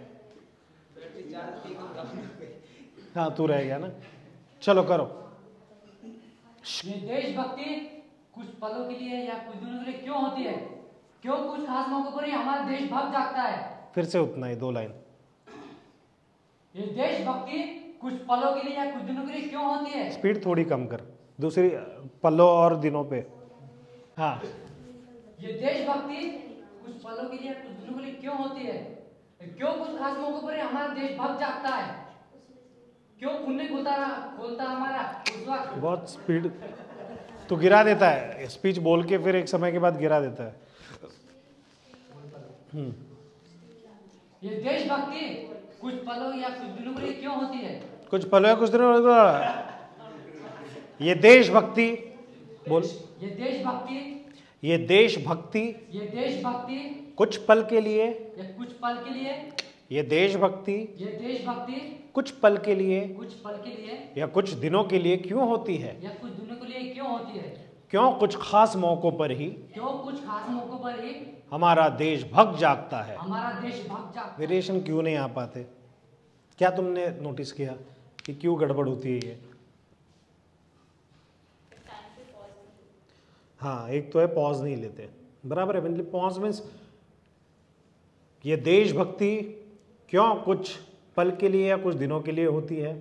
हाँ, तू रह गया ना। चलो करो। ये देशभक्ति कुछ पलों के लिए या कुछ दिनों के लिए क्यों होती है? क्यों कुछ खास मौकों पर ही हमारा देशभक्त जागता है? फिर से उतना ही, 2 लाइन। ये देशभक्ति कुछ पलों के लिए या कुछ दिनों के लिए क्यों होती है? स्पीड थोड़ी कम कर, दूसरी पलों और दिनों पे। हाँ, ये देशभक्ति कुछ पलों के लिए या कुछ दिनों के लिए क्यों होती है? क्यों कुछ खास मौकों पर ही हमारा देशभक्त जागता है? क्यों खून नहीं खोलता हमारा उस वक्त? बहुत स्पीड तो गिरा देता है, स्पीच बोल के फिर एक समय के बाद गिरा देता है। ये देशभक्ति कुछ पलों या कुछ दिनों के लिए क्यों होती है? कुछ पलों या कुछ दिनों। ये देशभक्ति बोल। ये देशभक्ति कुछ पल के लिए या कुछ पल के लिए ये देशभक्ति कुछ पल के लिए या कुछ दिनों के लिए क्यों होती है? क्यों कुछ खास मौकों पर ही हमारा देशभक्त जागता है? वेरिएशन क्यों नहीं आ पाते? क्या तुमने नोटिस किया कि क्यों गड़बड़ होती है ये? हाँ, एक तो है पॉज नहीं लेते, बराबर है। मतलब पॉज मीन्स ये देशभक्ति क्यों कुछ पल के लिए या कुछ दिनों के लिए होती है?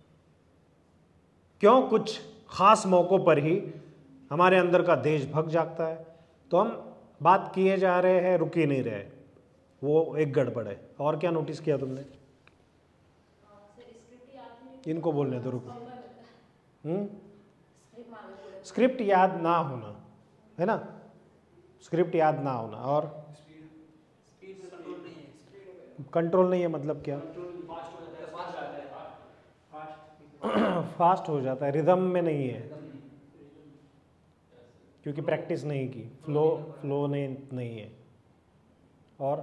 क्यों कुछ खास मौकों पर ही हमारे अंदर का देशभक्त जागता है? तो हम बात किए जा रहे हैं, रुक ही नहीं रहे, वो एक गड़बड़ है। और क्या नोटिस किया तुमने? इनको बोलने तो रुको। स्क्रिप्ट याद ना होना है ना, स्क्रिप्ट याद ना होना। और कंट्रोल नहीं है मतलब क्या? फास्ट हो जाता है, रिदम में नहीं है, क्योंकि प्रैक्टिस नहीं की, फ्लो नहीं है। और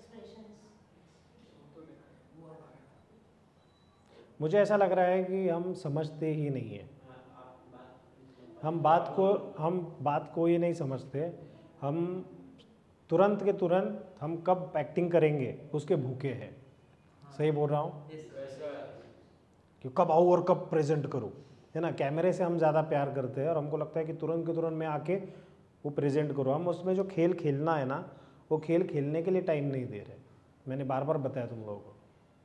मुझे ऐसा लग रहा है कि हम समझते ही नहीं है, हम बात को ही नहीं समझते। हम तुरंत के तुरंत हम कब एक्टिंग करेंगे उसके भूखे हैं। सही बोल रहा हूँ कि कब आऊँ और कब प्रेजेंट करूँ, है ना। कैमरे से हम ज़्यादा प्यार करते हैं और हमको लगता है कि तुरंत के तुरंत मैं आके वो प्रेजेंट करूँ। हम उसमें जो खेल खेलना है ना, वो खेल खेलने के लिए टाइम नहीं दे रहे। मैंने बार बार बताया तुम लोगों को।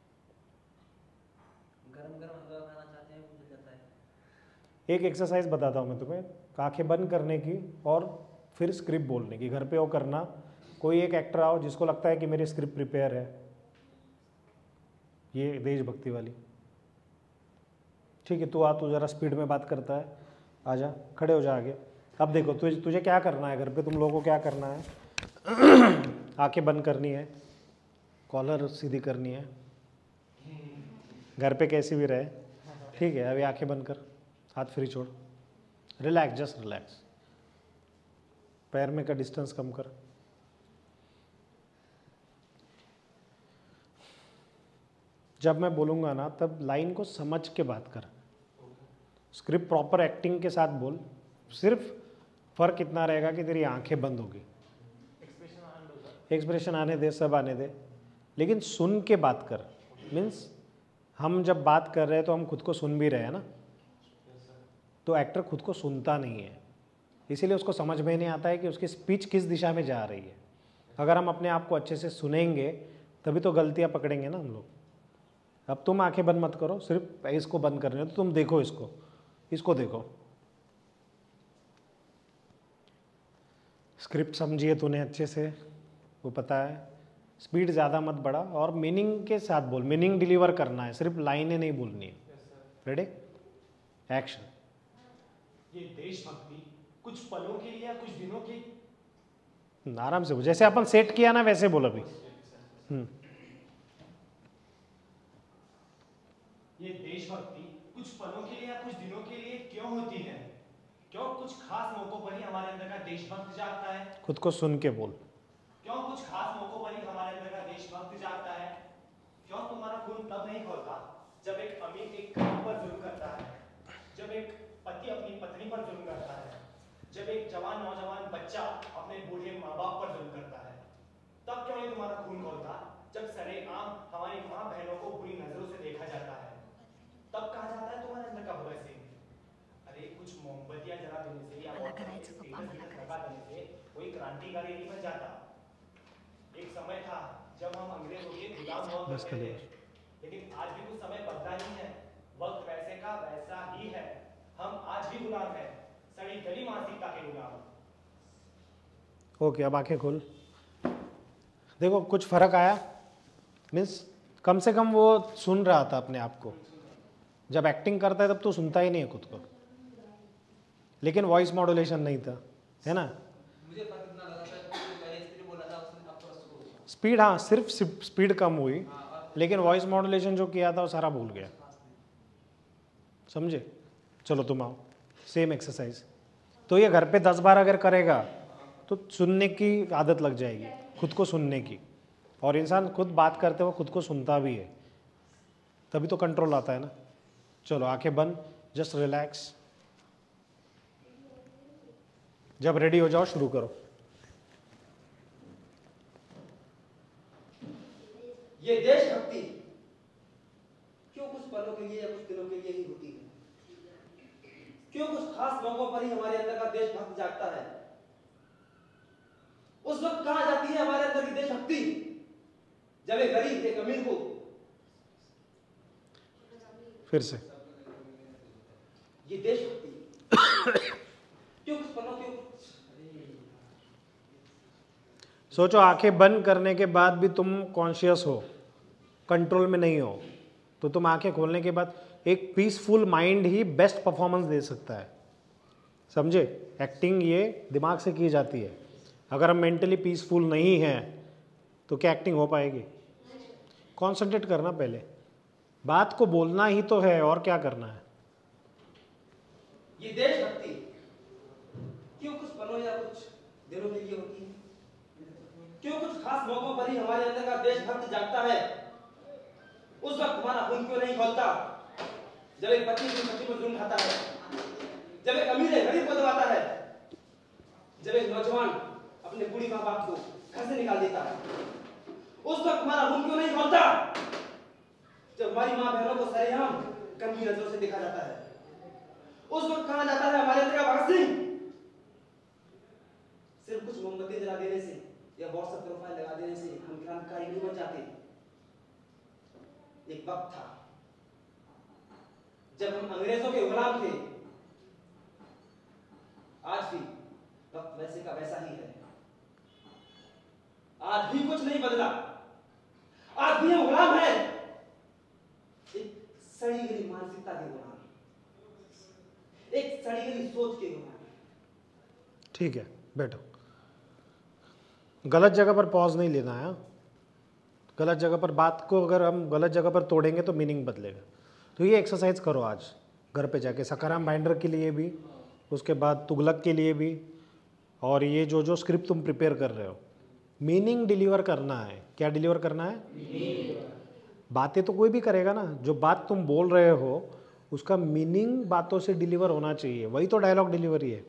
एक एक्सरसाइज बताता हूँ मैं तुम्हें, आंखें बंद करने की और फिर स्क्रिप्ट बोलने की। घर पे वो करना, कोई एक एक्टर आओ जिसको लगता है कि मेरी स्क्रिप्ट प्रिपेयर है, ये देशभक्ति वाली, ठीक है। तू आ, तू ज़रा स्पीड में बात करता है, आजा, खड़े हो जा आगे। अब देखो तुझे क्या करना है घर पे, तुम लोगों को क्या करना है। आंखें बंद करनी है, कॉलर सीधी करनी है, घर पे कैसी भी रहे, ठीक है। अभी आंखें बंद कर, हाथ फ्री छोड़, रिलैक्स, जस्ट रिलैक्स। पैर में का डिस्टेंस कम कर। जब मैं बोलूँगा ना तब लाइन को समझ के बात कर। स्क्रिप्ट प्रॉपर एक्टिंग के साथ बोल। सिर्फ फर्क इतना रहेगा कि तेरी आंखें बंद होगी, एक्सप्रेशन आने दे, सब आने दे, लेकिन सुन के बात कर। मीन्स हम जब बात कर रहे हैं तो हम खुद को सुन भी रहे हैं ना, तो एक्टर खुद को सुनता नहीं है, इसीलिए उसको समझ में नहीं आता है कि उसकी स्पीच किस दिशा में जा रही है। अगर हम अपने आप को अच्छे से सुनेंगे तभी तो गलतियाँ पकड़ेंगे ना हम लोग। अब तुम आंखें बंद मत करो, सिर्फ इसको बंद करने हो, तो तुम देखो इसको देखो। स्क्रिप्ट समझिए तूने अच्छे से, वो पता है। स्पीड ज़्यादा मत बढ़ा और मीनिंग के साथ बोल, मीनिंग डिलीवर करना है, सिर्फ लाइनें नहीं बोलनी है। Ready, action. ये देशभक्ति कुछ पलों के लिए या कुछ दिनों के, आराम से, जैसे अपन सेट किया ना वैसे बोल अभी। ये देशभक्ति कुछ पलों के लिए या कुछ दिनों के लिए क्यों होती है? क्यों कुछ खास मौकों पर ही हमारे अंदर का देशभक्त जागता है? खुद को सुन के बोल। क्यों कुछ खास मौकों पर ही हमारे अंदर का देशभक्त जागता है? क्यों तुम्हारा खून तब नहीं खौलता जब एक अमीर एक गरीब पर जुल्म करता है, जब एक पति अपनी पत्नी पर जुल्म करता है, जब एक जवान नौजवान बच्चा अपने बूढ़े माँ बाप पर जुल्म करता है? तब क्यों नहीं तुम्हारा खून खौलता जब सरेआम हमारी माँ बहनों को बुरी नजरों से देखा जाता है? तब कहा जाता है तुम्हारे अंदर का बुरा सिंह। अरे कुछ मोमबत्तियां जला देने से या लगा देने से कोई क्रांतिकारी नहीं बन जाता। एक समय था जब हम अंग्रेजों के गुलाम हुआ करते थे, लेकिन आज भी कुछ समय बदला नहीं है। वक्त वैसे का वैसा ही है। हम आज भी गुलाम हैं, सड़ी गली मानसिकता के गुलाम। ओके, अब आंखें खोल। देखो कुछ फर्क आया, मीन्स कम से कम वो सुन रहा था अपने आप को। जब एक्टिंग करता है तब तो सुनता ही नहीं है खुद को, लेकिन वॉइस मॉड्यूलेशन नहीं था, है ना। मुझे फर्क इतना लगा था कि पहले स्पीड बोला था, उसने अब थोड़ा स्लो बोला। स्पीड, हाँ सिर्फ स्पीड कम हुई, लेकिन वॉइस मॉड्यूलेशन जो किया था वो सारा भूल गया। समझे? चलो तुम आओ, सेम एक्सरसाइज। तो ये घर पे 10 बार अगर करेगा तो सुनने की आदत लग जाएगी, खुद को सुनने की। और इंसान खुद बात करते हुए खुद को सुनता भी है, तभी तो कंट्रोल आता है ना। चलो आंखें बंद, जस्ट रिलैक्स। जब रेडी हो जाओ शुरू करो। ये देशभक्ति क्यों कुछ पलों के लिए या कुछ दिनों के लिए ही होती है? क्यों कुछ खास मौकों पर ही हमारे अंदर का देशभक्त जागता है? उस वक्त कहा जाती है हमारे अंदर की देशभक्ति जब एक गरीब एक अमीर को, फिर से ये देशभक्ति क्यों कुछ पलों के, सोचो आंखें बंद करने के बाद भी तुम कॉन्शियस हो, कंट्रोल में नहीं हो, तो तुम आंखें खोलने के बाद एक पीसफुल माइंड ही बेस्ट परफॉर्मेंस दे सकता है। समझे? एक्टिंग ये दिमाग से की जाती है। अगर हम मेंटली पीसफुल नहीं हैं तो क्या एक्टिंग हो पाएगी? कंसंट्रेट करना, पहले बात को बोलना ही तो है, और क्या करना है। ये देशभक्ति क्यों कुछ पलों या कुछ दिनों के लिए होती है? क्यों कुछ खास मौकों पर ही हमारे अंदर का देशभक्त जागता है? उस वक्त हमारा खून क्यों नहीं खौलता जब एक पति अपनी पत्नी पर जुल्म ढाता है, जब एक अमीर गरीब को दबाता है, जब एक नौजवान अपने बूढ़ी माँ बाप को घर से निकाल देता है? उस वक्त हमारा खून क्यों नहीं खौलता जब हमारी माँ बहनों को सरेआम गंदी नजरों से देखा जाता है? उस वक्त कहा जाता है हमारे अंदर का भगत सिंह सिर्फ कुछ मोमबत्ती जला देने से या व्हाट्सएप प्रोफाइल लगा देने से हम क्रांतिकारी नहीं बन जाते। एक वक्त था जब हम अंग्रेजों के गुलाम थे। आज भी वक्त वैसे का वैसा ही है। आज भी कुछ नहीं बदला। आज भी हम गुलाम हैं, एक सड़ी गली मानसिकता के गुलाम, एक सड़ी गली सोच के गुलाम। ठीक है, बैठो। गलत जगह पर पॉज नहीं लेना है। गलत जगह पर बात को अगर हम गलत जगह पर तोड़ेंगे तो मीनिंग बदलेगा। तो ये एक्सरसाइज करो आज घर पे जाके, सकाराम बाइंडर के लिए भी, उसके बाद तुगलक के लिए भी, और ये जो जो स्क्रिप्ट तुम प्रिपेयर कर रहे हो, मीनिंग डिलीवर करना है। क्या डिलीवर करना है? बातें तो कोई भी करेगा ना, जो बात तुम बोल रहे हो उसका मीनिंग बातों से डिलीवर होना चाहिए। वही तो डायलॉग डिलीवरी है।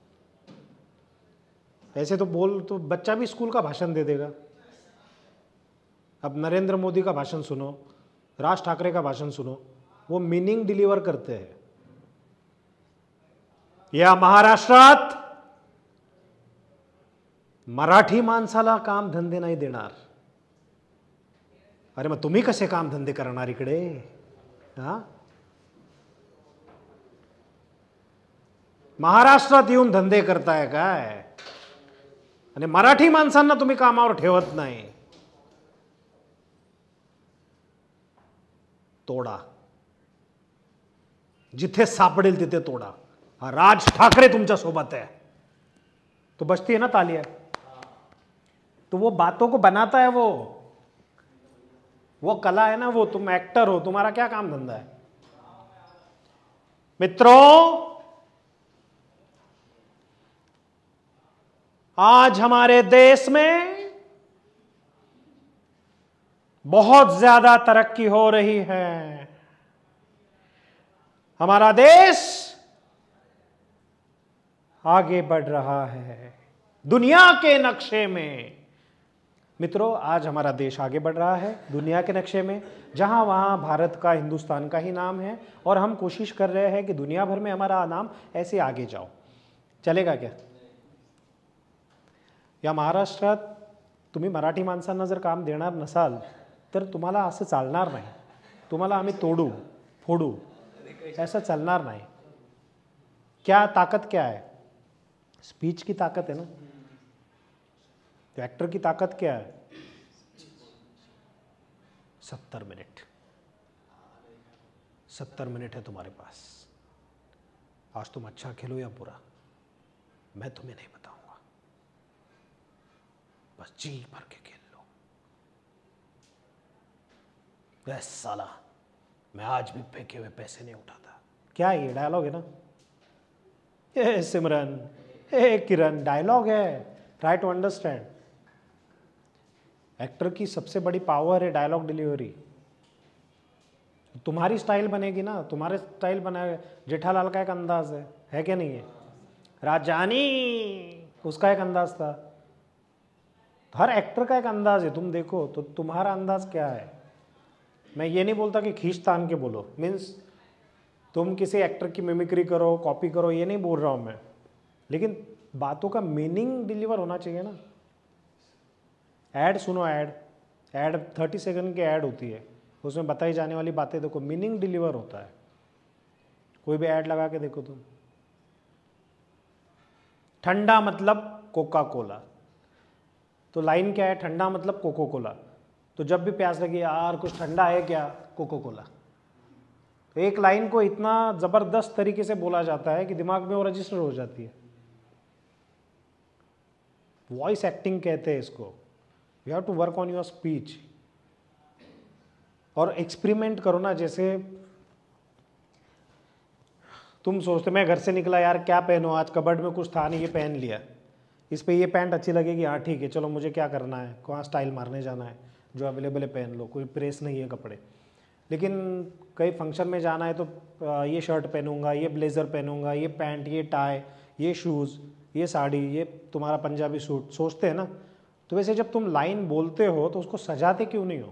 ऐसे तो बोल तो बच्चा भी स्कूल का भाषण दे देगा। अब नरेंद्र मोदी का भाषण सुनो, राज ठाकरे का भाषण सुनो, वो मीनिंग डिलीवर करते हैं। या महाराष्ट्रात मराठी माणसाला काम धंदे नाही देणार. अरे मग तुम्ही कसे काम धंदे करणार इकडे? हा, महाराष्ट्रात येऊन धंदे करताय काय? आणि मराठी माणसांना तुम्ही कामावर ठेवत नाही. तोडा, जिथे सापडेल तिथे तोडा. हा राज ठाकरे तुमच्या सोबत है. तो बजती है ना तालियां, तो वो बातों को बनाता है, वो कला है ना, वो तुम एक्टर हो, तुम्हारा क्या काम धंधा है? मित्रों, आज हमारे देश में बहुत ज्यादा तरक्की हो रही है. हमारा देश आगे बढ़ रहा है दुनिया के नक्शे में. मित्रों, आज हमारा देश आगे बढ़ रहा है दुनिया के नक्शे में. जहां वहां भारत का, हिंदुस्तान का ही नाम है, और हम कोशिश कर रहे हैं कि दुनिया भर में हमारा नाम ऐसे आगे जाओ. चलेगा क्या? या महाराष्ट्रात तुम्ही मराठी माणसांना जर काम देणार नसाल तर तुम्हाला असं चालणार नाही. तुम्हाला आम्ही तोडू फोडू ऐसा चालणार नाही. क्या ताकत क्या है? स्पीच की ताकत है ना. तो एक्टर की ताकत क्या है? 70 मिनट. 70 मिनट है तुम्हारे पास. आज तुम अच्छा खेलो या बुरा, मैं तुम्हें नहीं बताऊंगा. बस जी भर के खेल लो. बस साला, मैं आज भी फेंके हुए पैसे नहीं उठाता. क्या ये डायलॉग है ना? Hey Simran, hey Kiran, dialogue है. Try to understand. एक्टर की सबसे बड़ी पावर है डायलॉग डिलीवरी. तुम्हारी स्टाइल बनेगी ना, तुम्हारे स्टाइल बनाए. जेठालाल का एक अंदाज है क्या नहीं है? राजानी, उसका एक अंदाज था. हर एक्टर का एक अंदाज है. तुम देखो तो तुम्हारा अंदाज क्या है? मैं ये नहीं बोलता कि खींच तान के बोलो, मीन्स तुम किसी एक्टर की मिमिक्री करो, कॉपी करो, ये नहीं बोल रहा हूं मैं. लेकिन बातों का मीनिंग डिलीवर होना चाहिए ना. ऐड सुनो, ऐड 30 सेकंड की ऐड होती है, उसमें बताई जाने वाली बातें देखो, मीनिंग डिलीवर होता है. कोई भी ऐड लगा के देखो तुम. ठंडा मतलब कोका कोला, तो लाइन क्या है? ठंडा मतलब कोको कोला. तो जब भी प्यास लगी, यार कुछ ठंडा है क्या? Coca Cola. तो एक लाइन को इतना जबरदस्त तरीके से बोला जाता है कि दिमाग में वो रजिस्टर हो जाती है. वॉइस एक्टिंग कहते हैं इसको. You have to work on your speech. और एक्सपेरिमेंट करो ना. जैसे तुम सोचते मैं घर से निकला यार क्या पहनूं, आज कबर्ड में कुछ था नहीं, ये पहन लिया, इस पे ये पैंट अच्छी लगेगी, हाँ ठीक है चलो मुझे क्या करना है, कहाँ स्टाइल मारने जाना है, जो अवेलेबल है पहन लो, कोई प्रेस नहीं है कपड़े। लेकिन कई फंक्शन में जाना है तो ये शर्ट पहनूंगा, ये ब्लेज़र पहनूंगा, ये पैंट, ये टाई, ये शूज़, ये साड़ी, ये तुम्हारा पंजाबी सूट, सोचते हैं ना। तो वैसे जब तुम लाइन बोलते हो तो उसको सजाते क्यों नहीं हो?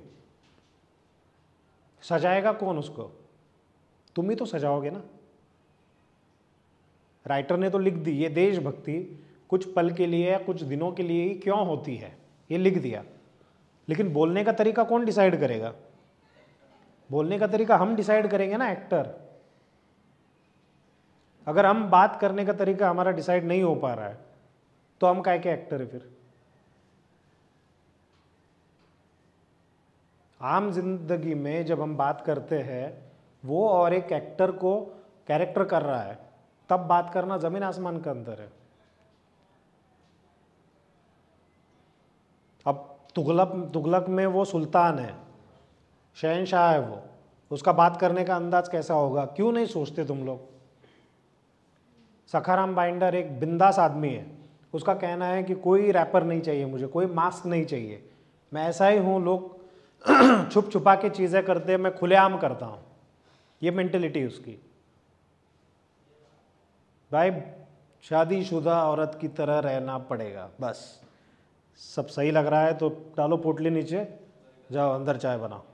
सजाएगा कौन उसको? तुम ही तो सजाओगे ना। राइटर ने तो लिख दी ये देशभक्ति कुछ पल के लिए या कुछ दिनों के लिए ही क्यों होती है, ये लिख दिया। लेकिन बोलने का तरीका कौन डिसाइड करेगा? बोलने का तरीका हम डिसाइड करेंगे ना, एक्टर। अगर हम बात करने का तरीका हमारा डिसाइड नहीं हो पा रहा है तो हम काय के एक्टर है फिर? आम जिंदगी में जब हम बात करते हैं वो और एक एक्टर को कैरेक्टर कर रहा है, तब बात करना जमीन आसमान का अंतर है। अब तुगलक में वो सुल्तान है, शहनशाह है वो, उसका बात करने का अंदाज कैसा होगा? क्यों नहीं सोचते तुम लोग? सखाराम बाइंडर एक बिंदास आदमी है, उसका कहना है कि कोई रैपर नहीं चाहिए मुझे, कोई मास्क नहीं चाहिए, मैं ऐसा ही हूँ, लोग छुप छुपा के चीज़ें करते हैं, मैं खुलेआम करता हूँ। ये मेंटेलिटी उसकी। भाई शादीशुदा औरत की तरह रहना पड़ेगा, बस सब सही लग रहा है तो डालो पोटली नीचे, जाओ अंदर चाय बनाओ।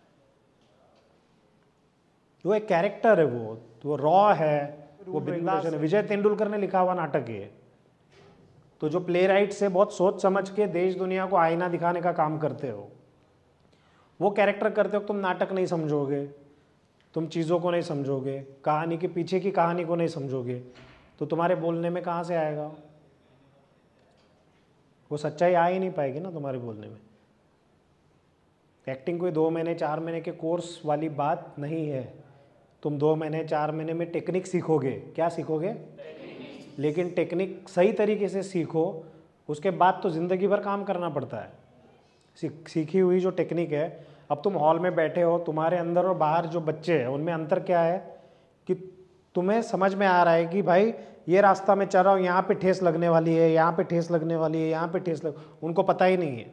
वो एक कैरेक्टर है, वो रॉ है, वो बिंदास है। विजय तेंदुलकर ने लिखा हुआ नाटक है। तो जो प्ले राइट से बहुत सोच समझ के देश दुनिया को आईना दिखाने का काम करते हो, वो कैरेक्टर करते हो, तुम नाटक नहीं समझोगे, तुम चीज़ों को नहीं समझोगे, कहानी के पीछे की कहानी को नहीं समझोगे, तो तुम्हारे बोलने में कहाँ से आएगा? वो सच्चाई आ ही नहीं पाएगी ना तुम्हारे बोलने में। एक्टिंग कोई 2 महीने 4 महीने के कोर्स वाली बात नहीं है। तुम 2 महीने 4 महीने में टेक्निक सीखोगे। क्या सीखोगे? लेकिन टेक्निक सही तरीके से सीखो, उसके बाद तो ज़िंदगी भर काम करना पड़ता है। सीखी हुई जो टेक्निक है, अब तुम हॉल में बैठे हो, तुम्हारे अंदर और बाहर जो बच्चे हैं उनमें अंतर क्या है कि तुम्हें समझ में आ रहा है कि भाई ये रास्ता में चल रहा हूँ, यहाँ पे ठेस लगने वाली है, यहाँ पे ठेस लगने वाली है, यहाँ पे ठेस उनको पता ही नहीं है।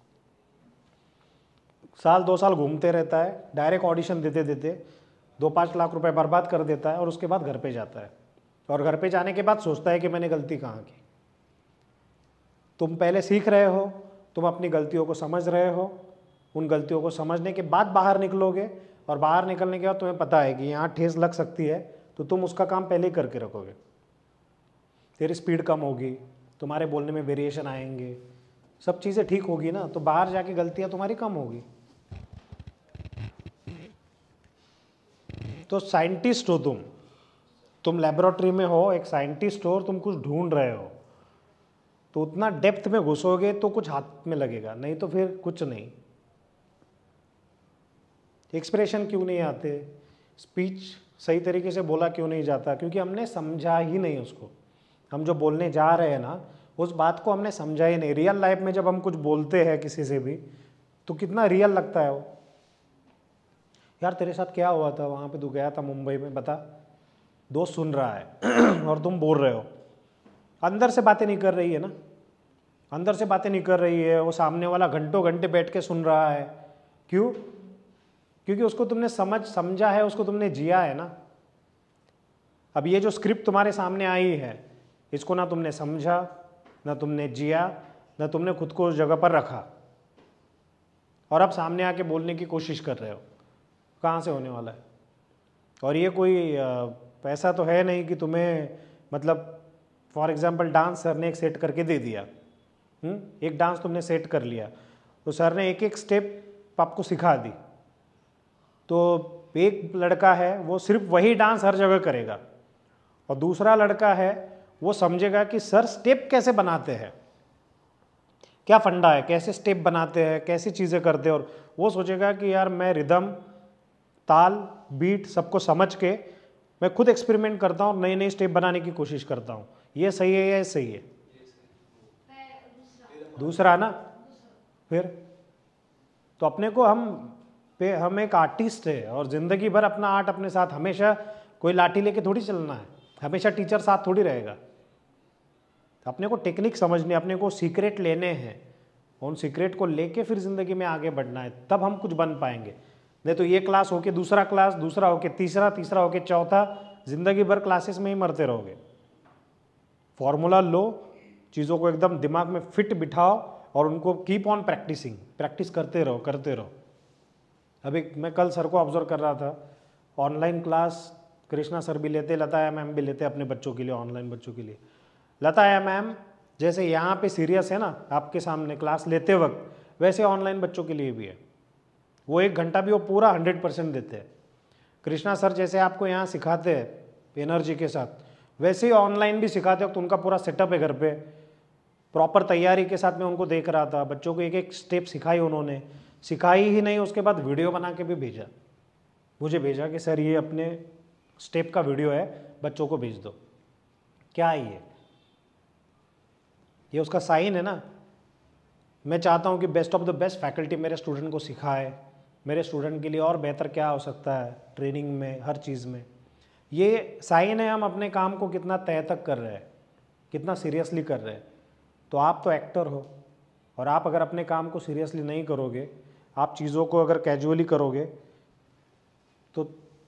साल 2 साल घूमते रहता है, डायरेक्ट ऑडिशन देते देते 2-5 लाख रुपए बर्बाद कर देता है और उसके बाद घर पे जाता है, और घर पे जाने के बाद सोचता है कि मैंने गलती कहाँ की। तुम पहले सीख रहे हो, तुम अपनी गलतियों को समझ रहे हो, उन गलतियों को समझने के बाद बाहर निकलोगे, और बाहर निकलने के बाद तुम्हें पता है कि यहाँ ठेस लग सकती है, तो तुम उसका काम पहले ही करके रखोगे। तेरी स्पीड कम होगी, तुम्हारे बोलने में वेरिएशन आएंगे, सब चीज़ें ठीक होगी ना, तो बाहर जाके गलतियाँ तुम्हारी कम होगी। तो साइंटिस्ट हो तुम लेबोरेटरी में हो, एक साइंटिस्ट हो और तुम कुछ ढूंढ रहे हो, तो उतना डेप्थ में घुसोगे तो कुछ हाथ में लगेगा, नहीं तो फिर कुछ नहीं। एक्सप्रेशन क्यों नहीं आते? स्पीच सही तरीके से बोला क्यों नहीं जाता? क्योंकि हमने समझा ही नहीं उसको। हम जो बोलने जा रहे हैं ना, उस बात को हमने समझा ही नहीं। रियल लाइफ में जब हम कुछ बोलते हैं किसी से भी, तो कितना रियल लगता है वो। यार तेरे साथ क्या हुआ था वहाँ पे, तू गया था मुंबई में, बता। दोस्त सुन रहा है और तुम बोल रहे हो, अंदर से बातें नहीं कर रही है ना, अंदर से बातें नहीं कर रही है। वो सामने वाला घंटों घंटे बैठ के सुन रहा है। क्यों? क्योंकि उसको तुमने समझा है, उसको तुमने जिया है ना। अब ये जो स्क्रिप्ट तुम्हारे सामने आई है, इसको ना तुमने समझा, ना तुमने जिया, ना तुमने खुद को उस जगह पर रखा, और अब सामने आके बोलने की कोशिश कर रहे हो। कहाँ से होने वाला है? और ये कोई पैसा तो है नहीं कि तुम्हें, मतलब फॉर एग्जांपल डांस सर ने एक सेट करके दे दिया, एक डांस तुमने सेट कर लिया, तो सर ने एक एक स्टेप आपको सिखा दी, तो एक लड़का है वो सिर्फ वही डांस हर जगह करेगा, और दूसरा लड़का है वो समझेगा कि सर स्टेप कैसे बनाते हैं, क्या फंडा है, कैसे स्टेप बनाते हैं, कैसी चीज़ें करते हैं, और वो सोचेगा कि यार मैं रिदम, ताल, बीट सबको समझ के मैं खुद एक्सपेरिमेंट करता हूँ, नई नई स्टेप बनाने की कोशिश करता हूँ। ये सही है या ये सही है? दूसरा ना। फिर तो अपने को हम एक आर्टिस्ट है और ज़िंदगी भर अपना आर्ट अपने साथ, हमेशा कोई लाठी लेके थोड़ी चलना है, हमेशा टीचर साथ थोड़ी रहेगा। अपने को टेक्निक समझनी, अपने को सीक्रेट लेने हैं, उन सीक्रेट को लेके फिर ज़िंदगी में आगे बढ़ना है, तब हम कुछ बन पाएंगे। नहीं तो ये क्लास होके दूसरा क्लास, दूसरा होके तीसरा, तीसरा होके चौथा, ज़िंदगी भर क्लासेस में ही मरते रहोगे। फॉर्मूला लो, चीज़ों को एकदम दिमाग में फिट बिठाओ और उनको कीप ऑन प्रैक्टिसिंग, प्रैक्टिस करते रहो करते रहो। अभी मैं कल सर को ऑब्जर्व कर रहा था, ऑनलाइन क्लास कृष्णा सर भी लेते, लता मैम भी लेते अपने बच्चों के लिए, ऑनलाइन बच्चों के लिए। लता मैम जैसे यहाँ पे सीरियस है ना आपके सामने क्लास लेते वक्त, वैसे ऑनलाइन बच्चों के लिए भी है। वो 1 घंटा भी वो पूरा 100% देते हैं। कृष्णा सर जैसे आपको यहाँ सिखाते हैं एनर्जी के साथ, वैसे ही ऑनलाइन भी सिखाते वक्त उनका पूरा सेटअप है घर पे, प्रॉपर तैयारी के साथ मैं उनको देख रहा था। बच्चों को एक एक स्टेप सिखाई उन्होंने, सिखाई ही नहीं उसके बाद वीडियो बना के भी भेजा, मुझे भेजा कि सर ये अपने स्टेप का वीडियो है, बच्चों को भेज दो। क्या है ये उसका साइन है ना। मैं चाहता हूँ कि best of the best faculty मेरे स्टूडेंट को सिखाए, मेरे स्टूडेंट के लिए और बेहतर क्या हो सकता है ट्रेनिंग में, हर चीज़ में। ये साइन है हम अपने काम को कितना तय तक कर रहे हैं, कितना सीरियसली कर रहे हैं। तो आप तो एक्टर हो, और आप अगर अपने काम को सीरियसली नहीं करोगे, आप चीज़ों को अगर कैजुअली करोगे तो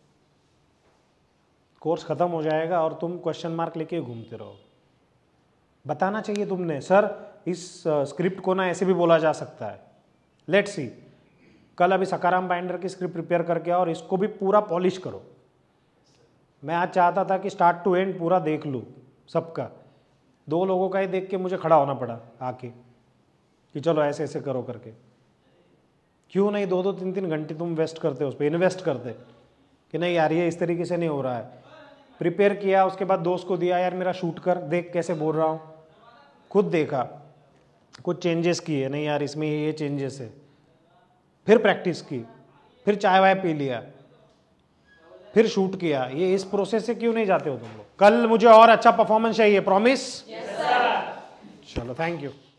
कोर्स ख़त्म हो जाएगा और तुम क्वेश्चन मार्क लेके घूमते रहो। बताना चाहिए तुमने, सर इस स्क्रिप्ट को ना ऐसे भी बोला जा सकता है, लेट्स सी। कल अभी सकाराम बाइंडर की स्क्रिप्ट प्रिपेयर करके और इसको भी पूरा पॉलिश करो। मैं आज चाहता था कि स्टार्ट टू एंड पूरा देख लूँ सबका, 2 लोगों का ही देख के मुझे खड़ा होना पड़ा आके कि चलो ऐसे ऐसे करो करके। क्यों नहीं 2-2 3-3 घंटे तुम वेस्ट करते, उस पर इन्वेस्ट करते कि नहीं यार ये इस तरीके से नहीं हो रहा है। प्रिपेयर किया, उसके बाद दोस्त को दिया, यार मेरा शूट कर, देख कैसे बोल रहा हूँ, खुद देखा, कुछ चेंजेस किए, नहीं यार इसमें ये चेंजेस है, फिर प्रैक्टिस की, फिर चाय वाय पी लिया, फिर शूट किया। ये इस प्रोसेस से क्यों नहीं जाते हो तुम लोग? कल मुझे और अच्छा परफॉर्मेंस चाहिए, प्रॉमिस? Yes sir. चलो थैंक यू।